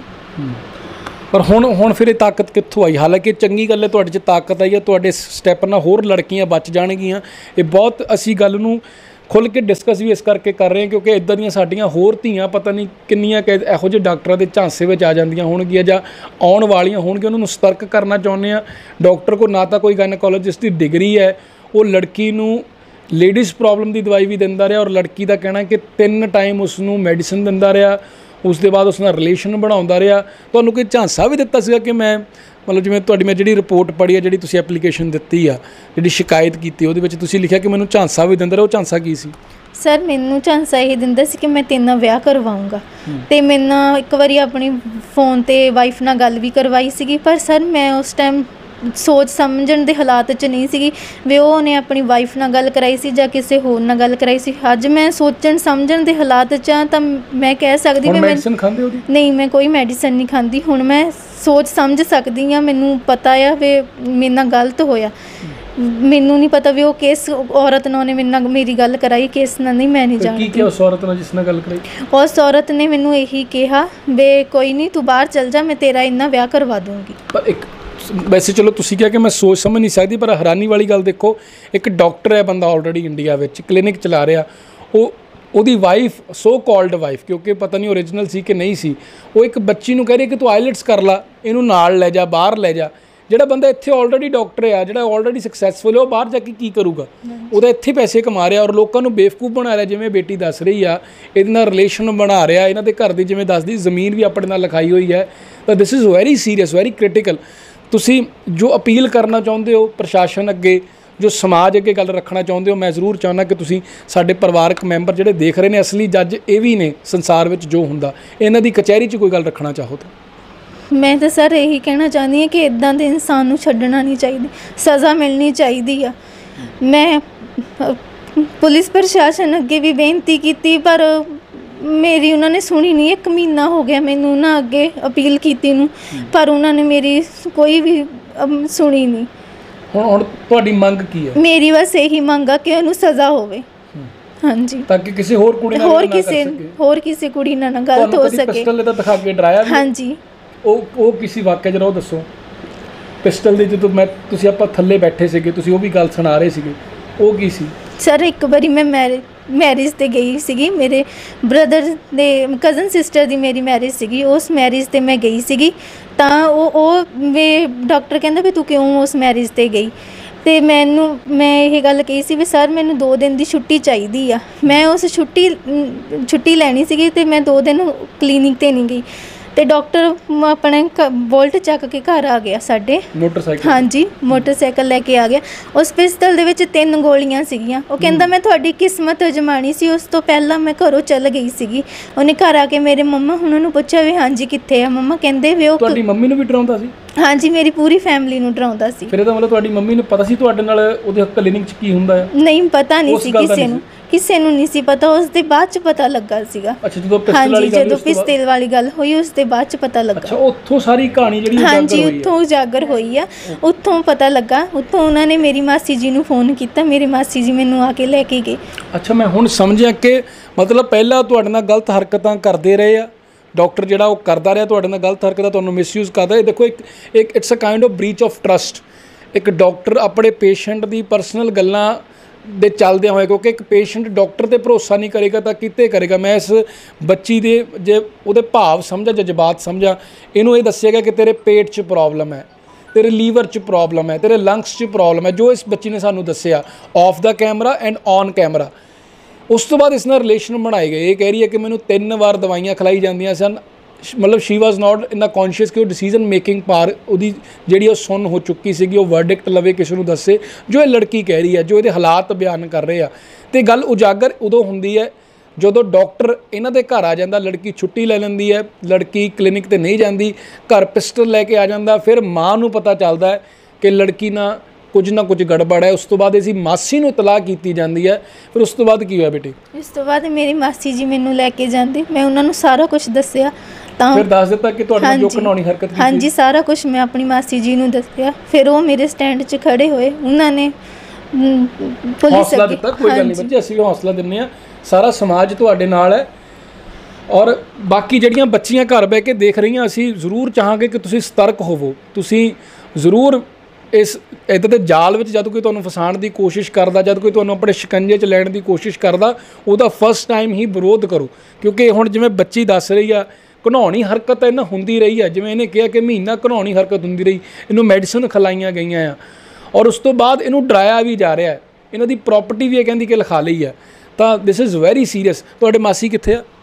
ਪਰ ਹੁਣ ਹੁਣ ਫਿਰ ਇਹ ਤਾਕਤ ਕਿੱਥੋਂ ਆਈ? ਹਾਲਾਂਕਿ ਚੰਗੀ ਗੱਲ ਹੈ ਤੁਹਾਡੇ 'ਚ ਤਾਕਤ ਆਈ ਹੈ, ਤੁਹਾਡੇ ਸਟੈਪ ਨਾਲ ਹੋਰ ਲੜਕੀਆਂ ਬਚ ਜਾਣਗੀਆਂ। ਇਹ ਬਹੁਤ ਅਸੀਂ ਗੱਲ ਨੂੰ ਖੁੱਲ੍ਹ ਕੇ ਡਿਸਕਸ ਵੀ ਇਸ ਕਰਕੇ ਕਰ ਰਹੇ ਹਾਂ ਕਿਉਂਕਿ ਇੱਦਾਂ ਦੀਆਂ ਸਾਡੀਆਂ ਹੋਰ ਧੀਆਂ ਪਤਾ ਨਹੀਂ ਕਿੰਨੀਆਂ ਕਿ ਇਹੋ ਜਿਹੇ ਡਾਕਟਰਾਂ ਦੇ ਝਾਂਸੇ ਵਿੱਚ ਆ ਜਾਂਦੀਆਂ ਹੋਣਗੀਆਂ ਜਾਂ ਆਉਣ ਵਾਲੀਆਂ ਹੋਣਗੀਆਂ, ਉਹਨਾਂ ਨੂੰ ਸਤਰਕ ਕਰਨਾ ਚਾਹੁੰਦੇ ਹਾਂ। ਡਾਕਟਰ ਕੋਲ ਨਾ ਤਾਂ ਕੋਈ ਗਾਇਨੋਕੋਲੋਜਿਸਟ ਦੀ ਡਿਗਰੀ ਹੈ, ਉਹ ਲੜਕੀ ਨੂੰ ਲੇਡੀਜ਼ ਪ੍ਰੋਬਲਮ ਦੀ ਦਵਾਈ ਵੀ ਦਿੰਦਾ ਰਿਹਾ ਔਰ ਲੜਕੀ ਦਾ ਕਹਿਣਾ ਕਿ ਤਿੰਨ ਟਾਈਮ ਉਸ ਨੂੰ ਮੈਡੀਸਨ ਦਿੰਦਾ ਰਿਹਾ, ਉਸ ਦੇ ਬਾਅਦ ਉਸ ਨਾਲ ਰਿਲੇਸ਼ਨ ਬਣਾਉਂਦਾ ਰਿਹਾ। ਤੁਹਾਨੂੰ ਕੋਈ ਝਾਂਸਾ ਵੀ ਦਿੱਤਾ ਸੀਗਾ ਕਿ ਮੈਂ ਮਤਲਬ ਜਿਵੇਂ ਤੁਹਾਡੀ ਮੈਂ ਜਿਹੜੀ ਰਿਪੋਰਟ ਪੜ੍ਹੀ ਹੈ, ਜਿਹੜੀ ਤੁਸੀਂ ਐਪਲੀਕੇਸ਼ਨ ਦਿੱਤੀ ਆ, ਜਿਹੜੀ ਸ਼ਿਕਾਇਤ ਕੀਤੀ, ਉਹਦੇ ਵਿੱਚ ਤੁਸੀਂ ਲਿਖਿਆ ਕਿ ਮੈਨੂੰ ਝਾਂਸਾ ਵੀ ਦਿੰਦਾ ਰਿਹਾ, ਉਹ ਝਾਂਸਾ ਕੀ ਸੀ? ਸਰ ਮੈਨੂੰ ਝਾਂਸਾ ਇਹ ਦਿੰਦਾ ਸੀ ਕਿ ਮੈਂ ਤੇਰੇ ਨਾਲ ਵਿਆਹ ਕਰਵਾਊਂਗਾ ਅਤੇ ਮੇਰੇ ਨਾਲ ਇੱਕ ਵਾਰੀ ਆਪਣੀ ਫੋਨ 'ਤੇ ਵਾਈਫ ਨਾਲ ਗੱਲ ਵੀ ਕਰਵਾਈ ਸੀਗੀ, ਪਰ ਸਰ ਮੈਂ ਉਸ ਟਾਈਮ ਸੋਚ ਸਮਝਣ ਦੇ ਹਾਲਾਤ 'ਚ ਨਹੀਂ ਸੀਗੀ ਵੀ ਉਹਨੇ ਆਪਣੀ ਵਾਈਫ ਨਾਲ ਗੱਲ ਕਰਾਈ ਸੀ ਜਾਂ ਕਿਸੇ ਹੋਰ ਨਾਲ ਗੱਲ ਕਰਾਈ ਸੀ। ਅੱਜ ਮੈਂ ਸੋਚਣ ਸਮਝਣ ਦੇ ਹਾਲਾਤ 'ਚ ਹਾਂ ਤਾਂ ਮੈਂ ਕਹਿ ਸਕਦੀ ਵੀ ਮੈਂ ਮੈਡੀਸਨ ਖਾਂਦੇ ਹੋ? ਨਹੀਂ, ਮੈਂ ਕੋਈ ਮੈਡੀਸਨ ਨਹੀਂ ਖਾਂਦੀ। ਹੁਣ ਮੈਂ ਸੋਚ ਸਮਝ ਸਕਦੀ ਹਾਂ, ਮੈਨੂੰ ਪਤਾ ਆ ਵੀ ਮੇਰੇ ਨਾਲ ਗਲਤ ਹੋਇਆ। ਮੈਨੂੰ ਨਹੀਂ ਪਤਾ ਵੀ ਉਹ ਕਿਸ ਔਰਤ ਨਾਲ ਉਹਨੇ ਮੇਰੇ ਨਾਲ ਮੇਰੀ ਗੱਲ ਕਰਾਈ, ਕਿਸ ਨਾਲ ਨਹੀਂ, ਮੈਂ ਨਹੀਂ ਜਾਣਦੀ। ਕੀ ਕਿਹਾ ਉਸ ਔਰਤ ਨਾਲ ਜਿਸ ਨਾਲ ਗੱਲ ਕਰਾਈ? ਉਸ ਔਰਤ ਨੇ ਮੈਨੂੰ ਇਹੀ ਕਿਹਾ ਵੀ ਕੋਈ ਨਹੀਂ ਤੂੰ ਬਾਹਰ ਚੱਲ ਜਾ, ਮੈਂ ਤੇਰਾ ਇੰਨਾ ਵਿਆਹ ਕਰਵਾ ਦੂੰਗੀ। ਪਰ ਇੱਕ ਵੈਸੇ ਚਲੋ ਤੁਸੀਂ ਕਿਹਾ ਕਿ ਮੈਂ ਸੋਚ ਸਮਝ ਨਹੀਂ ਸਕਦੀ, ਪਰ ਹੈਰਾਨੀ ਵਾਲੀ ਗੱਲ ਦੇਖੋ, ਇੱਕ ਡਾਕਟਰ ਹੈ ਬੰਦਾ ਆਲਰੇਡੀ ਇੰਡੀਆ ਵਿੱਚ ਕਲੀਨਿਕ ਚਲਾ ਰਿਹਾ, ਉਹ ਉਹਦੀ ਵਾਈਫ ਸੋ ਕਾਲਡ ਵਾਈਫ, ਕਿਉਂਕਿ ਪਤਾ ਨਹੀਂ ਓਰੀਜਨਲ ਸੀ ਕਿ ਨਹੀਂ ਸੀ, ਉਹ ਇੱਕ ਬੱਚੀ ਨੂੰ ਕਹਿ ਰਹੀ ਕਿ ਤੂੰ ਆਈਲੈਟਸ ਕਰ ਲਾ, ਇਹਨੂੰ ਨਾਲ ਲੈ ਜਾ, ਬਾਹਰ ਲੈ ਜਾ। ਜਿਹੜਾ ਬੰਦਾ ਇੱਥੇ ਆਲਰੇਡੀ ਡਾਕਟਰ ਆ, ਜਿਹੜਾ ਆਲਰੇਡੀ ਸਕਸੈਸਫੁਲ ਹੈ, ਉਹ ਬਾਹਰ ਜਾ ਕੇ ਕੀ ਕਰੂਗਾ? ਉਹਦਾ ਇੱਥੇ ਪੈਸੇ ਕਮਾ ਰਿਹਾ ਔਰ ਲੋਕਾਂ ਨੂੰ ਬੇਵਕੂਫ ਬਣਾ ਰਿਹਾ। ਜਿਵੇਂ ਬੇਟੀ ਦੱਸ ਰਹੀ ਆ, ਇਹਦੇ ਨਾਲ ਰਿਲੇਸ਼ਨ ਬਣਾ ਰਿਹਾ, ਇਹਨਾਂ ਦੇ ਘਰ ਦੀ ਜਿਵੇਂ ਦੱਸਦੀ ਜ਼ਮੀਨ ਵੀ ਆਪਣੇ ਨਾਲ ਲਿਖਾਈ ਹੋਈ ਹੈ। ਤਾਂ this is very serious, very critical. ਤੁਸੀਂ ਜੋ ਅਪੀਲ ਕਰਨਾ ਚਾਹੁੰਦੇ ਹੋ ਪ੍ਰਸ਼ਾਸਨ ਅੱਗੇ, ਜੋ ਸਮਾਜ ਅੱਗੇ ਗੱਲ ਰੱਖਣਾ ਚਾਹੁੰਦੇ ਹੋ, ਮੈਂ ਜ਼ਰੂਰ ਚਾਹੁੰਦਾ ਕਿ ਤੁਸੀਂ ਸਾਡੇ ਪਰਿਵਾਰਕ ਮੈਂਬਰ ਜਿਹੜੇ ਦੇਖ ਰਹੇ ਨੇ, ਅਸਲੀ ਜੱਜ ਇਹ ਵੀ ਨੇ ਸੰਸਾਰ ਵਿੱਚ ਜੋ ਹੁੰਦਾ, ਇਹਨਾਂ ਦੀ ਕਚਹਿਰੀ 'ਚ ਕੋਈ ਗੱਲ ਰੱਖਣਾ ਚਾਹੋ ਤਾਂ। ਮੈਂ ਤਾਂ ਸਰ ਇਹੀ ਕਹਿਣਾ ਚਾਹੁੰਦੀ ਹਾਂ ਕਿ ਇਦਾਂ ਦੇ ਇਨਸਾਨ ਨੂੰ ਛੱਡਣਾ ਨਹੀਂ ਚਾਹੀਦਾ, ਸਜ਼ਾ ਮਿਲਣੀ ਚਾਹੀਦੀ ਆ। ਮੈਂ ਅ, ਪੁਲਿਸ ਪ੍ਰਸ਼ਾਸਨ ਅੱਗੇ ਵੀ ਬੇਨਤੀ ਕੀਤੀ ਪਰ ਮੇਰੀ ਉਹਨਾਂ ਨੇ ਸੁਣੀ ਨਹੀਂ। ਇੱਕ ਮਹੀਨਾ ਹੋ ਗਿਆ ਮੈਨੂੰ ਉਹਨਾਂ ਅੱਗੇ ਅਪੀਲ ਕੀਤੀ ਨੂੰ, ਪਰ ਉਹਨਾਂ ਨੇ ਮੇਰੀ ਕੋਈ ਵੀ ਅਮ, ਸੁਣੀ ਨਹੀਂ। ਹੁਣ ਹੁਣ ਤੁਹਾਡੀ ਮੰਗ ਕੀ ਹੈ? ਮੇਰੀ ਬਸ ਇਹੀ ਮੰਗ ਆ ਕਿ ਉਹਨੂੰ ਸਜ਼ਾ ਹੋਵੇ। ਹਾਂਜੀ, ਤਾਂ ਕਿ ਕਿਸੇ ਹੋਰ ਕੁੜੀ ਨਾਲ ਹੋਰ ਨਾ ਕਰ ਕਿਸੇ ਸਕੇ। ਹੋਰ ਕਿਸੇ ਕੁੜੀ ਨਾਲ ਨਾ ਗਲਤ ਹੋ ਤੁਹਾਨੂੰ ਕਦੀ ਸਕੇ। ਪਿਸਟਲ ਤਾਂ ਦਿਖਾ ਕੇ ਡਰਾਇਆ ਵੀ? ਹਾਂਜੀ। ਉਹ ਉਹ ਕਿਸੇ ਵਾਕਿਆ ਜਰਾ ਉਹ ਦੱਸੋ। ਪਿਸਟਲ ਦੀ ਜਦੋਂ ਮੈਂ ਤੁਸੀਂ ਆਪਾਂ ਥੱਲੇ ਬੈਠੇ ਸੀਗੇ, ਤੁਸੀਂ ਉਹ ਵੀ ਗੱਲ ਸੁਣਾ ਰਹੇ ਸੀਗੇ, ਉਹ ਕੀ ਸੀ? ਸਰ ਇੱਕ ਵਾਰੀ ਮੈਂ ਮੈਰਿਜ ਮੈਰਿਜ 'ਤੇ ਗਈ ਸੀਗੀ, ਮੇਰੇ ਬ੍ਰਦਰ ਦੇ ਕਜ਼ਨ ਸਿਸਟਰ ਦੀ ਮੇਰੀ ਮੈਰਿਜ ਸੀਗੀ। ਉਸ ਮੈਰਿਜ 'ਤੇ ਮੈਂ ਗਈ ਸੀਗੀ ਤਾਂ ਉਹ ਉਹ ਵੇ ਡਾਕਟਰ ਕਹਿੰਦਾ ਵੀ ਤੂੰ ਕਿਉਂ ਉਸ ਮੈਰਿਜ 'ਤੇ ਗਈ, ਅਤੇ ਮੈਨੂੰ ਮੈਂ ਇਹ ਗੱਲ ਕਹੀ ਸੀ ਵੀ ਸਰ ਮੈਨੂੰ ਦੋ ਦਿਨ ਦੀ ਛੁੱਟੀ ਚਾਹੀਦੀ ਆ। ਮੈਂ ਉਸ ਛੁੱਟੀ ਛੁੱਟੀ ਲੈਣੀ ਸੀਗੀ ਅਤੇ ਮੈਂ ਦੋ ਦਿਨ ਕਲੀਨਿਕ 'ਤੇ ਨਹੀਂ ਗਈ ਅਤੇ ਡਾਕਟਰ ਆਪਣੇ ਬੋਲਟ ਚੱਕ ਕੇ ਘਰ ਆ ਗਿਆ ਸਾਡੇ। ਮੋਟਰਸਾਈਕਲ? ਹਾਂਜੀ, ਮੋਟਰਸਾਈਕਲ ਲੈ ਕੇ ਆ ਗਿਆ। ਉਸ ਪਿਸਤਲ ਦੇ ਵਿੱਚ ਤਿੰਨ ਗੋਲੀਆਂ ਸੀਗੀਆਂ। ਉਹ ਕਹਿੰਦਾ ਮੈਂ ਤੁਹਾਡੀ ਕਿਸਮਤ ਅਜਮਾਣੀ ਸੀ, ਉਸ ਤੋਂ ਪਹਿਲਾਂ ਮੈਂ ਘਰੋਂ ਚੱਲ ਗਈ ਸੀਗੀ। ਉਹਨੇ ਘਰ ਆ ਕੇ ਮੇਰੇ ਮੰਮਾ ਉਹਨਾਂ ਨੂੰ ਪੁੱਛਿਆ ਵੀ ਹਾਂਜੀ ਕਿੱਥੇ ਆ ਮੰਮਾ, ਕਹਿੰਦੇ ਵੀ ਉਹ ਤੁਹਾਡੀ ਮੰਮੀ ਨੂੰ ਵੀ ਡਰਾਉਂਦਾ ਸੀ? ਹਾਂਜੀ, ਮੇਰੀ ਪੂਰੀ ਫੈਮਿਲੀ ਨੂੰ ਡਰਾਉਂਦਾ ਸੀ। ਫਿਰ ਇਹਦਾ ਮਤਲਬ ਤੁਹਾਡੀ ਮੰਮੀ ਨੂੰ ਪਤਾ ਸੀ ਤੁਹਾਡੇ ਨਾਲ ਉਹਦੇ ਕਲੀਨਿਕ 'ਚ ਕੀ ਹੁੰਦਾ ਹੈ? ਨਹੀਂ, ਪਤਾ ਨਹੀਂ ਸੀ ਕਿਸੇ ਨੂੰ, ਕਿਸੇ ਨੂੰ ਨਹੀਂ ਸੀ ਪਤਾ। ਉਸ ਦੇ ਬਾਅਦ 'ਚ ਪਤਾ ਲੱਗਾ ਸੀਗਾ। ਅੱਛਾ, ਜਦੋਂ ਪਿਸਤਲ ਵਾਲੀ ਗੱਲ ਜਦੋਂ ਪਿਸਤਲ ਵਾਲੀ ਗੱਲ ਹੋਈ ਉਸ ਦੇ ਬਾਅਦ 'ਚ ਪਤਾ ਲੱਗਾ। ਅੱਛਾ, ਉੱਥੋਂ ਸਾਰੀ ਕਹਾਣੀ ਜਿਹੜੀ ਉਜਾਗਰ ਹੋਈ? ਹਾਂਜੀ, ਉੱਥੋਂ ਉਜਾਗਰ ਹੋਈ ਆ, ਉੱਥੋਂ ਪਤਾ ਲੱਗਾ। ਉੱਥੋਂ ਉਹਨਾਂ ਨੇ ਮੇਰੀ ਮਾਸੀ ਜੀ ਨੂੰ ਫੋਨ ਕੀਤਾ, ਮੇਰੀ ਮਾਸੀ ਜੀ ਮੈਨੂੰ ਆ ਕੇ ਲੈ ਕੇ ਗਏ। ਅੱਛਾ, ਮੈਂ ਹੁਣ ਸਮਝਿਆ ਕਿ ਮਤਲਬ ਪਹਿਲਾਂ ਤੁਹਾਡੇ ਨਾਲ ਗਲਤ ਹਰਕਤਾਂ ਕਰਦੇ ਰਹੇ ਆ, ਡਾਕਟਰ ਜਿਹੜਾ ਉਹ ਕਰਦਾ ਰਿਹਾ ਤੁਹਾਡੇ ਨਾਲ ਗਲਤ ਹਰਕਤਾਂ, ਤੁਹਾਨੂੰ ਮਿਸਯੂਜ਼ ਕਰਦਾ। ਇਹ ਦੇਖੋ ਇੱਕ ਇੱਕ it's a kind of breach of trust. ਇੱਕ ਡਾਕਟਰ ਆਪਣੇ ਪੇਸ਼ੈਂਟ ਦੀ ਪਰਸਨਲ ਗੱਲਾਂ ਦੇ ਚੱਲਦਿਆਂ ਹੋਏ, ਕਿਉਂਕਿ ਇੱਕ ਪੇਸ਼ੈਂਟ ਡਾਕਟਰ 'ਤੇ ਭਰੋਸਾ ਨਹੀਂ ਕਰੇਗਾ ਤਾਂ ਕਿਤੇ ਕਰੇਗਾ। ਮੈਂ ਇਸ ਬੱਚੀ ਦੇ ਜੇ ਉਹਦੇ ਭਾਵ ਸਮਝਾ, ਜਜ਼ਬਾਤ ਸਮਝਾ, ਇਹਨੂੰ ਇਹ ਦੱਸਿਆਗਾ ਕਿ ਤੇਰੇ ਪੇਟ 'ਚ ਪ੍ਰੋਬਲਮ ਹੈ, ਤੇਰੇ ਲੀਵਰ 'ਚ ਪ੍ਰੋਬਲਮ ਹੈ, ਤੇਰੇ ਲੰਗਸ 'ਚ ਪ੍ਰੋਬਲਮ ਹੈ, ਜੋ ਇਸ ਬੱਚੀ ਨੇ ਸਾਨੂੰ ਦੱਸਿਆ ਆਫ ਦਾ ਕੈਮਰਾ ਐਂਡ ਔਨ ਕੈਮਰਾ। ਉਸ ਤੋਂ ਬਾਅਦ ਇਸ ਨਾਲ ਰਿਲੇਸ਼ਨ ਬਣਾਏ ਗਏ। ਇਹ ਕਹਿ ਰਹੀ ਹੈ ਕਿ ਮੈਨੂੰ ਤਿੰਨ ਵਾਰ ਦਵਾਈਆਂ ਖਿਲਾਈ ਜਾਂਦੀਆਂ ਸਨ, ਮਤਲਬ ਸ਼ੀ ਵਾਜ਼ ਨਾਟ ਇਨ ਦਾ ਕੌਨਸ਼ੀਅਸ ਕਿ ਉਹ ਡਿਸੀਜ਼ਨ ਮੇਕਿੰਗ ਪਾਰ ਉਹਦੀ ਜਿਹੜੀ ਉਹ ਸੁੰਨ ਹੋ ਚੁੱਕੀ ਸੀਗੀ। ਉਹ ਵਰਡਿਕਟ ਲਵੇ, ਕਿਸੇ ਨੂੰ ਦੱਸੇ ਜੋ ਇਹ ਲੜਕੀ ਕਹਿ ਰਹੀ ਹੈ, ਜੋ ਇਹਦੇ ਹਾਲਾਤ ਬਿਆਨ ਕਰ ਰਹੇ ਆ। ਅਤੇ ਗੱਲ ਉਜਾਗਰ ਉਦੋਂ ਹੁੰਦੀ ਹੈ ਜਦੋਂ ਡਾਕਟਰ ਇਹਨਾਂ ਦੇ ਘਰ ਆ ਜਾਂਦਾ। ਲੜਕੀ ਛੁੱਟੀ ਲੈ ਲੈਂਦੀ ਹੈ, ਲੜਕੀ ਕਲੀਨਿਕ 'ਤੇ ਨਹੀਂ ਜਾਂਦੀ, ਘਰ ਪਿਸਟਲ ਲੈ ਕੇ ਆ ਜਾਂਦਾ। ਫਿਰ ਮਾਂ ਨੂੰ ਪਤਾ ਚੱਲਦਾ ਹੈ ਕਿ ਲੜਕੀ ਨਾਲ ਕੁਝ ਨਾ ਕੁਝ ਗੜਬੜ ਹੈ। ਉਸ ਤੋਂ ਬਾਅਦ ਅਸੀਂ ਮਾਸੀ ਨੂੰ ਇਤਲਾਹ ਕੀਤੀ ਜਾਂਦੀ ਹੈ। ਫਿਰ ਉਸ ਤੋਂ ਬਾਅਦ ਕੀ ਹੋਇਆ ਬੇਟੀ? ਇਸ ਤੋਂ ਬਾਅਦ ਮੇਰੀ ਮਾਸੀ ਜੀ ਮੈਨੂੰ ਲੈ ਕੇ ਜਾਂਦੇ, ਮੈਂ ਉਹਨਾਂ ਨੂੰ ਸਾਰਾ ਕੁਝ ਦੱਸਿਆ ਤਾਂ ਫਿਰ ਦੱਸ ਦਿੱਤਾ ਕਿ ਤੁਹਾਡੇ ਨਾਲ ਜੋ ਘਿਨਾਉਣੀ ਹਰਕਤ ਕੀਤੀ? ਹਾਂਜੀ, ਸਾਰਾ ਕੁਝ ਮੈਂ ਆਪਣੀ ਮਾਸੀ ਜੀ ਨੂੰ ਦੱਸਿਆ। ਫਿਰ ਉਹ ਮੇਰੇ ਸਟੈਂਡ 'ਚ ਖੜੇ ਹੋਏ, ਉਹਨਾਂ ਨੇ ਪੁਲਿਸ ਹੌਸਲਾ ਦਿੱਤਾ। ਕੋਈ ਗੱਲ ਨਹੀਂ ਬੱਚੇ, ਅਸੀਂ ਵੀ ਹੌਸਲਾ ਦਿੰਦੇ ਹਾਂ। ਸਾਰਾ ਸਮਾਜ ਤੁਹਾਡੇ ਨਾਲ ਹੈ। ਔਰ ਬਾਕੀ ਜਿਹੜੀਆਂ ਬੱਚੀਆਂ ਘਰ ਬਹਿ ਕੇ ਦੇਖ ਰਹੀਆਂ, ਅਸੀਂ ਜ਼ਰੂਰ ਚਾਹਾਂਗੇ ਕਿ ਤੁਸੀਂ ਸਤਰਕ ਹੋਵੋ। ਤੁਸੀਂ ਜ਼ਰੂਰ ਇਸ ਇੱਦਾਂ ਦੇ ਜਾਲ ਵਿੱਚ ਜਦ ਕੋਈ ਤੁਹਾਨੂੰ ਫਸਾਉਣ ਦੀ ਕੋਸ਼ਿਸ਼ ਕਰਦਾ, ਜਦ ਕੋਈ ਤੁਹਾਨੂੰ ਆਪਣੇ ਸ਼ਿਕੰਜੇ 'ਚ ਲੈਣ ਦੀ ਕੋਸ਼ਿਸ਼ ਕਰਦਾ, ਉਹਦਾ ਫਸਟ ਟਾਈਮ ਹੀ ਵਿਰੋਧ ਕਰੋ। ਕਿਉਂਕਿ ਹੁਣ ਜਿਵੇਂ ਬੱਚੀ ਦੱਸ ਰਹੀ ਆ, ਘਿਨਾਉਣੀ ਹਰਕਤ ਤਾਂ ਇਹਨਾਂ ਹੁੰਦੀ ਰਹੀ ਆ। ਜਿਵੇਂ ਇਹਨੇ ਕਿਹਾ ਕਿ ਮਹੀਨਾ ਘਿਨਾਉਣੀ ਹਰਕਤ ਹੁੰਦੀ ਰਹੀ, ਇਹਨੂੰ ਮੈਡੀਸਨ ਖਿਲਾਈਆਂ ਗਈਆਂ ਆ, ਔਰ ਉਸ ਤੋਂ ਬਾਅਦ ਇਹਨੂੰ ਡਰਾਇਆ ਵੀ ਜਾ ਰਿਹਾ। ਇਹਨਾਂ ਦੀ ਪ੍ਰੋਪਰਟੀ ਵੀ ਇਹ ਕਹਿੰਦੀ ਕਿ ਲਿਖਾ ਲਈ ਆ। ਤਾਂ ਦਿਸ ਇਜ਼ ਵੈਰੀ ਸੀਰੀਅਸ। ਤੁਹਾਡੇ ਮਾਸੀ ਕਿੱਥੇ ਆ?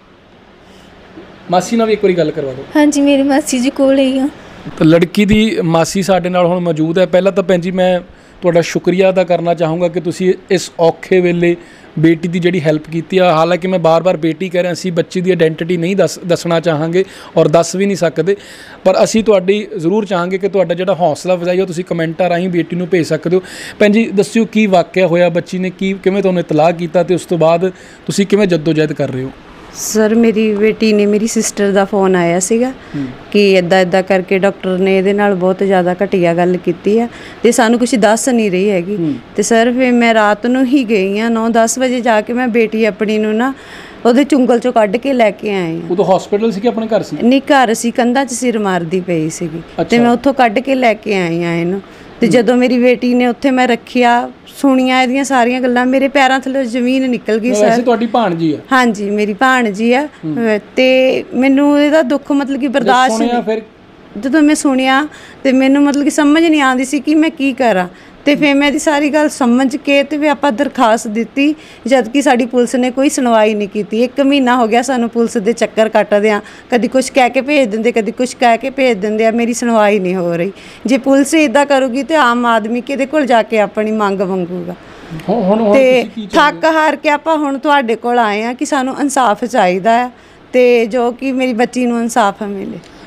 ਮਾਸੀ ਨਾਲ ਵੀ ਇੱਕ ਵਾਰੀ ਗੱਲ ਕਰਵਾ ਦਿਓ। ਹਾਂਜੀ, ਮੇਰੀ ਮਾਸੀ ਜੀ ਕੋਲ ਹੀ ਆ। ਤਾਂ ਲੜਕੀ ਦੀ ਮਾਸੀ ਸਾਡੇ ਨਾਲ ਹੁਣ ਮੌਜੂਦ ਹੈ। ਪਹਿਲਾਂ ਤਾਂ ਭੈਣ ਜੀ ਮੈਂ ਤੁਹਾਡਾ ਸ਼ੁਕਰੀਆ ਅਦਾ ਕਰਨਾ ਚਾਹੂੰਗਾ ਕਿ ਤੁਸੀਂ ਇਸ ਔਖੇ ਵੇਲੇ ਬੇਟੀ ਦੀ ਜਿਹੜੀ ਹੈਲਪ ਕੀਤੀ ਆ। ਹਾਲਾਂਕਿ ਮੈਂ ਬਾਰ-ਬਾਰ ਬੇਟੀ ਕਹਿ ਰਿਹਾ, ਅਸੀਂ ਬੱਚੀ ਦੀ ਆਇਡੈਂਟੀਟੀ ਨਹੀਂ ਦੱਸ ਦੱਸਣਾ ਚਾਹਾਂਗੇ ਔਰ ਦੱਸ ਵੀ ਨਹੀਂ ਸਕਦੇ, ਪਰ ਅਸੀਂ ਤੁਹਾਡੀ ਜ਼ਰੂਰ ਚਾਹਾਂਗੇ ਕਿ ਤੁਹਾਡਾ ਜਿਹੜਾ ਹੌਸਲਾ ਅਫਜ਼ਾਈ ਉਹ ਤੁਸੀਂ ਕਮੈਂਟਾਂ ਰਾਹੀਂ ਬੇਟੀ ਨੂੰ ਭੇਜ ਸਕਦੇ ਹੋ। ਭੈਣ ਜੀ ਦੱਸਿਓ ਕੀ ਵਾਕਿਆ ਹੋਇਆ, ਬੱਚੀ ਨੇ ਕੀ ਕਿਵੇਂ ਤੁਹਾਨੂੰ ਇਤਲਾਹ ਕੀਤਾ ਅਤੇ ਉਸ ਤੋਂ ਬਾਅਦ ਤੁਸੀਂ ਕਿਵੇਂ ਜੱਦੋ-ਜਹਿਦ ਕਰ ਰਹੇ ਹੋ? ਸਰ, ਮੇਰੀ ਬੇਟੀ ਨੇ, ਮੇਰੀ ਸਿਸਟਰ ਦਾ ਫੋਨ ਆਇਆ ਸੀਗਾ ਕਿ ਇੱਦਾਂ ਇੱਦਾਂ ਕਰਕੇ ਡਾਕਟਰ ਨੇ ਇਹਦੇ ਨਾਲ ਬਹੁਤ ਜ਼ਿਆਦਾ ਘਟੀਆ ਗੱਲ ਕੀਤੀ ਆ ਅਤੇ ਸਾਨੂੰ ਕੁਛ ਦੱਸ ਨਹੀਂ ਰਹੀ ਹੈਗੀ। ਅਤੇ ਸਰ ਫਿਰ ਮੈਂ ਰਾਤ ਨੂੰ ਹੀ ਗਈ ਹਾਂ, ਨੌ ਦਸ ਵਜੇ ਜਾ ਕੇ ਮੈਂ ਬੇਟੀ ਆਪਣੀ ਨੂੰ ਨਾ ਉਹਦੇ ਚੁੰਗਲ 'ਚੋਂ ਕੱਢ ਕੇ ਲੈ ਕੇ ਆਈ ਹਾਂ। ਉਦੋਂ ਹਸਪੀਟਲ ਸੀ ਕਿ ਆਪਣੇ ਘਰ ਸੀ? ਨਹੀਂ, ਘਰ ਸੀ, ਕੰਧਾਂ 'ਚ ਸਿਰ ਮਾਰਦੀ ਪਈ ਸੀਗੀ ਅਤੇ ਮੈਂ ਉੱਥੋਂ ਕੱਢ ਕੇ ਲੈ ਕੇ ਆਈ ਹਾਂ ਇਹਨੂੰ। ਅਤੇ ਜਦੋਂ ਮੇਰੀ ਬੇਟੀ ਨੇ ਉੱਥੇ ਮੈਂ ਰੱਖਿਆ, ਸੁਣੀਆਂ ਇਹਦੀਆਂ ਸਾਰੀਆਂ ਗੱਲਾਂ, ਮੇਰੇ ਪੈਰਾਂ ਥੱਲੇ ਜ਼ਮੀਨ ਨਿਕਲ ਗਈ। ਸਰ, ਤੁਹਾਡੀ ਭਾਣਜੀ ਆ? ਹਾਂਜੀ, ਮੇਰੀ ਭਾਣਜੀ ਆ। ਅਤੇ ਮੈਨੂੰ ਇਹਦਾ ਦੁੱਖ ਮਤਲਬ ਕਿ ਬਰਦਾਸ਼ਤ ਨਹੀਂ। ਫਿਰ ਜਦੋਂ ਮੈਂ ਸੁਣਿਆ ਅਤੇ ਮੈਨੂੰ ਮਤਲਬ ਕਿ ਸਮਝ ਨਹੀਂ ਆਉਂਦੀ ਸੀ ਕਿ ਮੈਂ ਕੀ ਕਰਾਂ। ਅਤੇ ਫਿਰ ਮੈਂ ਇਹਦੀ ਸਾਰੀ ਗੱਲ ਸਮਝ ਕੇ ਅਤੇ ਫਿਰ ਆਪਾਂ ਦਰਖਾਸਤ ਦਿੱਤੀ, ਜਦ ਕਿ ਸਾਡੀ ਪੁਲਿਸ ਨੇ ਕੋਈ ਸੁਣਵਾਈ ਨਹੀਂ ਕੀਤੀ। ਇੱਕ ਮਹੀਨਾ ਹੋ ਗਿਆ ਸਾਨੂੰ ਪੁਲਿਸ ਦੇ ਚੱਕਰ ਕੱਟਦਿਆਂ, ਕਦੀ ਕੁਛ ਕਹਿ ਕੇ ਭੇਜ ਦਿੰਦੇ, ਕਦੀ ਕੁਛ ਕਹਿ ਕੇ ਭੇਜ ਦਿੰਦੇ ਆ। ਮੇਰੀ ਸੁਣਵਾਈ ਨਹੀਂ ਹੋ ਰਹੀ। ਜੇ ਪੁਲਿਸ ਇੱਦਾਂ ਕਰੂਗੀ ਤਾਂ ਆਮ ਆਦਮੀ ਕਿਹਦੇ ਕੋਲ ਜਾ ਕੇ ਆਪਣੀ ਮੰਗ ਮੰਗੂਗਾ? ਅਤੇ ਥੱਕ ਹਾਰ ਕੇ ਆਪਾਂ ਹੁਣ ਤੁਹਾਡੇ ਕੋਲ ਆਏ ਹਾਂ ਕਿ ਸਾਨੂੰ ਇਨਸਾਫ ਚਾਹੀਦਾ ਹੈ ਅਤੇ ਜੋ ਕਿ ਮੇਰੀ ਬੱਚੀ ਨੂੰ ਇਨਸਾਫ ਮਿਲੇ।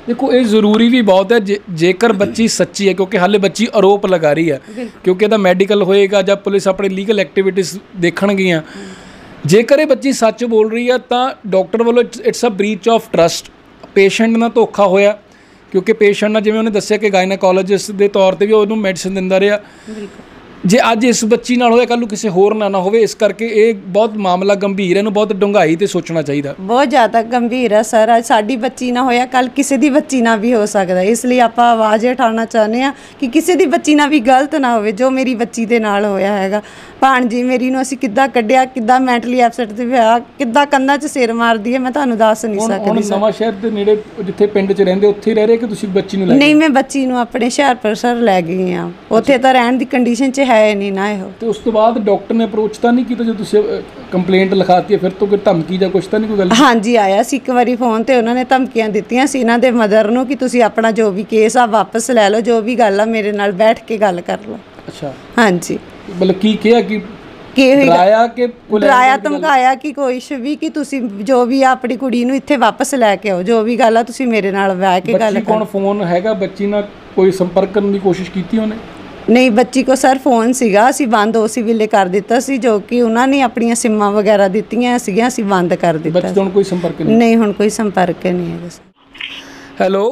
देखो ये जरूरी भी बहुत है जे जेकर बच्ची सच्ची है, क्योंकि हाले बच्ची आरोप लगा रही है, क्योंकि ਇਹਦਾ मैडिकल होएगा जब पुलिस अपनी लीगल एक्टिविटीज़ देखणगियां। जेकर ये बच्ची सच बोल रही है तो डॉक्टर वालों it's a breach of trust, patient नाल धोखा होया, क्योंकि पेशेंट ने जिवें उन्हें दस्सिया कि गायनाकोलॉजिस्ट के तौर पर भी उन्होंने मैडिसिन दिंदा रहा। जे अज इस बच्ची नाल होया कल नूं किसी होर ना ना होवे, इस करके ये बहुत मामला गंभीर है, इहनूं बहुत डूंघाई ते सोचना चाहिए। बहुत ज़्यादा गंभीर है सर, अज साडी बच्ची ना होया कल किसी दी बच्ची ना भी हो सकता, इसलिए आपां आवाज़ उठाना चाहते हैं कि किसी दी बच्ची ना भी गलत ना होवे जो मेरी बच्ची दे नाल होया हैगा। भाणजी मेरी नूं असीं किद्दां कड्ढिया, किद्दां मैंटली एपसैट ते होया, किद्दां कंधां 'च सिर मारदी है, मैं तुहानूं दस नहीं सकदी। नवां शहर दे नेड़े जिथे पिंड 'च रहिंदे उत्थे रह रहे कि तुसीं बच्ची नूं लै? नहीं, मैं बच्ची नूं अपने हुशियारपुर सर लै गई हाँ, उत्थे तां रहण दी कंडीशन 'च है नहीं ना इहो। तो उस तो बाद डॉक्टर ने अप्रोच तो नहीं किया जो तुसीं कंप्लेंट लिखाती है, फिर तो कोई धमकी जां कुछ तो नहीं कोई गल? हाँ जी, आया सी एक बारी फोन ते उन्होंने धमकियां दित्तियां सी इन्हां दे मदर नूं कि तुसीं अपना जो भी केस आ वापस लै लो, जो भी गल आ मेरे नाल बैठ के गल कर लो। अच्छा, हाँ जी। मतलब की किया कि डराया कि डराया धमकाया कि कुछ भी कि तुसीं जो भी आ अपनी कुड़ी नूं इत्थे वापस लैके आओ, जो भी गल आ तुसीं मेरे नाल बैठ के गल करो। फोन हैगा बच्ची नाल कोई संपर्क करने की कोशिश की उन्हें? नहीं, बच्ची को सर फोन सीगा, असीं बंद उस वेले कर दिता सी, जो कि उन्होंने अपनी सिम्मा वगैरह दित्तियां सीगियां, असीं बंद कर दिता। बच्ची तो कोई संपर्क नहीं? नहीं, हुण कोई संपर्क नहीं है। हेलो,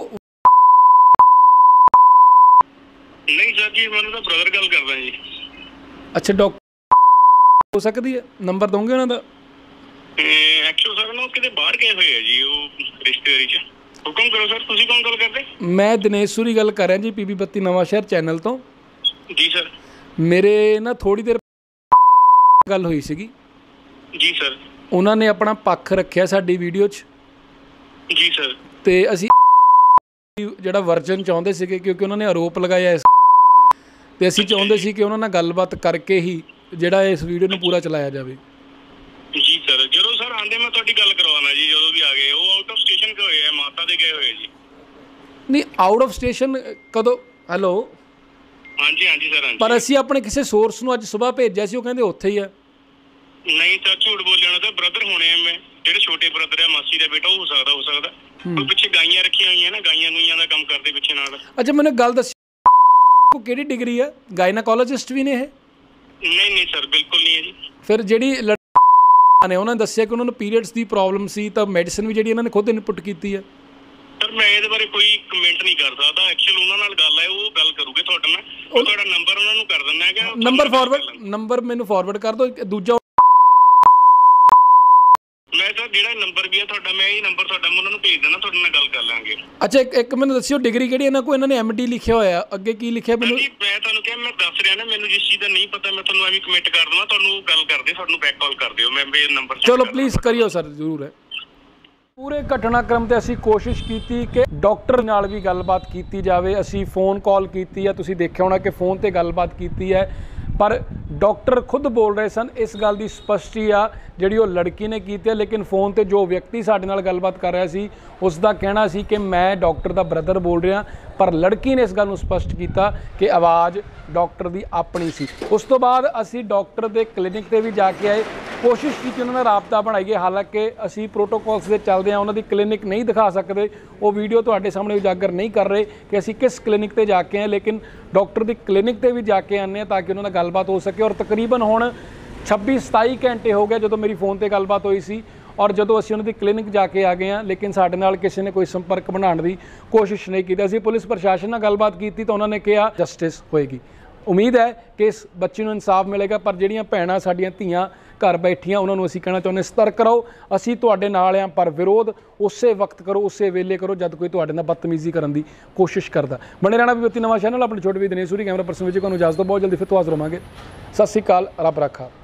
नहीं सर जी, मैं तो ब्रदर गल कर रहा जी। अच्छा, डॉक्टर हो सकती है, नंबर दोगे उन्हों का? एक्चुअल सर ना किते बाहर गए हुए है जी, वो रिश्तेदारी च। हुक्म करो सर, तुसीं कौन गल करदे? मैं दिनेश सूरी गल कर रहा जी, पीबी बत्ती नवां शहर चैनल तो। जी सर। मेरे ना थोड़ी देर गल हुई सीगी जी सर, उन्होंने अपना पक्ष रखिया साडी वीडियो च। जी सर। ते असी जिहड़ा वर्जन चाहुंदे सीगे, क्योंकि उन्होंने आरोप लगाया इस ते असी चाहुंदे सी कि उन्होंने गलबात करके ही जिहड़ा इस वीडियो नूं पूरा चलाया जाए। जी सर, जरूर सर आंदे मैं तुहाडी गल करवाना जी, जदों भी आ गए। वो आउट ऑफ स्टेशन के होए है, माता दे गए होए जी। नहीं, आउट ऑफ स्टेशन कदों? हेलो, हाँ जी हाँ जी सर, हाँ जी। पर असी अपने किसी सोर्स नूं अज सुबह भेजिया सी, वो कहंदे उत्थे ही है। नहीं सर, झूठ बोल जाना सर, ब्रदर होने हैं मैं, जेडे छोटे ब्रदर है मासी का बेटा, हो सकता हो सकता कोई पिछे गाइयां रखियां हुई है ना, गाइयां गुइयां दा काम करदे पिछे नाल। अच्छा, मैंने गल दसी को किहड़ी डिग्री है? गायनाकोलॉजिस्ट भी ने है? नहीं नहीं सर, बिल्कुल नहीं है जी। फिर ਜਿਹੜੀ ਨੇ ਉਹਨਾਂ ਨੇ ਦੱਸਿਆ ਕਿ ਉਹਨਾਂ ਨੂੰ ਪੀਰੀਅਡਸ ਦੀ ਪ੍ਰੋਬਲਮ ਸੀ, ਤਾਂ ਮੈਡੀਸਿਨ ਵੀ ਜਿਹੜੀ ਇਹਨਾਂ ਨੇ ਖੁਦ ਇਨਪੁਟ ਕੀਤੀ ਹੈ। ਸਰ ਮੈਂ ਇਹਦੇ ਬਾਰੇ ਕੋਈ ਕਮੈਂਟ ਨਹੀਂ ਕਰ ਸਕਦਾ, ਐਕਚੁਅਲ ਉਹਨਾਂ ਨਾਲ ਗੱਲ ਹੈ, ਉਹ ਗੱਲ ਕਰੂਗੇ ਤੁਹਾਡੇ ਨਾਲ। ਉਹ ਤੁਹਾਡਾ ਨੰਬਰ ਉਹਨਾਂ ਨੂੰ ਕਰ ਦਿੰਦਾ ਹੈਗਾ, ਨੰਬਰ ਫਾਰਵਰਡ ਨੰਬਰ ਮੈਨੂੰ ਫਾਰਵਰਡ ਕਰ ਦਿਓ। ਦੂਜਾ ਮੈਂ ਸਰ ਜਿਹੜਾ ਨੰਬਰ ਵੀ ਹੈ ਤੁਹਾਡਾ, ਮੈਂ ਇਹ ਨੰਬਰ ਤੁਹਾਡਾ ਮੈਂ ਉਹਨਾਂ ਨੂੰ ਭੇਜ ਦੇਣਾ, ਤੁਹਾਡੇ ਨਾਲ ਗੱਲ ਕਰ ਲਾਂਗੇ। ਅੱਛਾ, ਇੱਕ ਇੱਕ ਮੈਨੂੰ ਦੱਸਿਓ ਡਿਗਰੀ ਕਿਹੜੀ ਇਹਨਾਂ ਕੋਲ? ਇਹਨਾਂ ਨੇ ਐਮ ਡੀ ਲਿਖਿਆ ਹੋਇਆ, ਅੱਗੇ ਕੀ ਲਿਖਿਆ ਮੈਨੂੰ? ਜੀ ਮੈਂ ਤੁਹਾਨੂੰ ਕਿਹਾ, ਮੈਂ ਦੱਸ ਰਿਹਾ ਨਾ, ਮੈਨੂੰ ਜਿਸ ਚੀਜ਼ ਦਾ ਨਹੀਂ ਪਤਾ ਮੈਂ ਤੁਹਾਨੂੰ ਐਵੇਂ ਕਮੈਂਟ ਕਰ ਦਵਾਂ, ਤੁਹਾਨੂੰ ਗੱਲ ਕਰਦੇ, ਤੁਹਾਨੂੰ ਬੈਕ ਕਾਲ ਕਰ ਦਿਓ, ਮੈਂ ਇਹ ਨੰਬਰ। ਚਲੋ ਪਲੀਜ਼ ਕਰਿਓ ਸਰ, ਜ਼ਰੂਰ ਹੈ। ਪੂਰੇ ਘਟਨਾਕ੍ਰਮ ਤੇ ਅਸੀਂ ਕੋਸ਼ਿਸ਼ ਕੀਤੀ ਕਿ ਡਾਕਟਰ ਨਾਲ ਵੀ ਗੱਲਬਾਤ ਕੀਤੀ ਜਾਵੇ। ਅਸੀਂ ਫੋਨ ਕਾਲ ਕੀਤੀ ਹੈ, ਤੁਸੀਂ ਦੇਖਿਆ ਹੋਣਾ ਕਿ ਫੋਨ ਤੇ ਗੱਲਬਾਤ ਕੀਤੀ ਹੈ, ਪਰ ਡਾਕਟਰ खुद बोल रहे सन इस गल की स्पष्टी आ जिहड़ी वो लड़की ने की है। लेकिन फोन ते जो व्यक्ति साडे नाल गलबात कर रहा सी उसका कहना सी कि मैं डॉक्टर का ब्रदर बोल रहा, पर लड़की ने इस गल नूं स्पष्ट किया कि आवाज़ डॉक्टर की अपनी सी। उस तो बाद असी डॉक्टर के क्लीनिक ते भी जाके आए, कोशिश की उन्होंने राबता बनाईए, हालांकि असी प्रोटोकॉल्स के चलदे हां उन्होंने क्लीनिक नहीं दिखा सकते, वो वीडियो तुहाडे सामने उजागर नहीं कर रहे कि असी किस क्लीनिक ते जाके आए, लेकिन डॉक्टर की क्लीनिक ते भी जाके आने ताकि उन्होंने गलबात हो सके। और तकरीबन हुण छब्बी सताई घंटे हो गए जो मेरी फोन पर गलबात हुई सी और जो असी उन्होंने क्लीनिक जाके आ गए हैं, लेकिन साडे नाल किसी ने कोई संपर्क बनाने की कोशिश नहीं की। असी पुलिस प्रशासन नाल गलबात की तो उन्होंने कहा जस्टिस होएगी। उम्मीद है कि इस बच्ची नूं इंसाफ मिलेगा, पर जिहड़ियां भैणां साडीआं धीआं घर बैठियां उन्होंने असीं कहना चाहुंदे सतर्क रहो, असीं तुहाडे नाल आं, पर विरोध उसे वक्त करो, उसे वेले करो जद कोई तुहाडे नाल बदतमीजी करन दी कोशिश करदा। बने रहना पीबी बत्ती नवां चैनल, अपने छोटे भी दिनेश सूरी कैमरा पर्सन विच तुहानूं इजाजत दो, बहुत जल्दी फिर तो हाज़र होवांगे। सत श्री अकाल, रब राखा।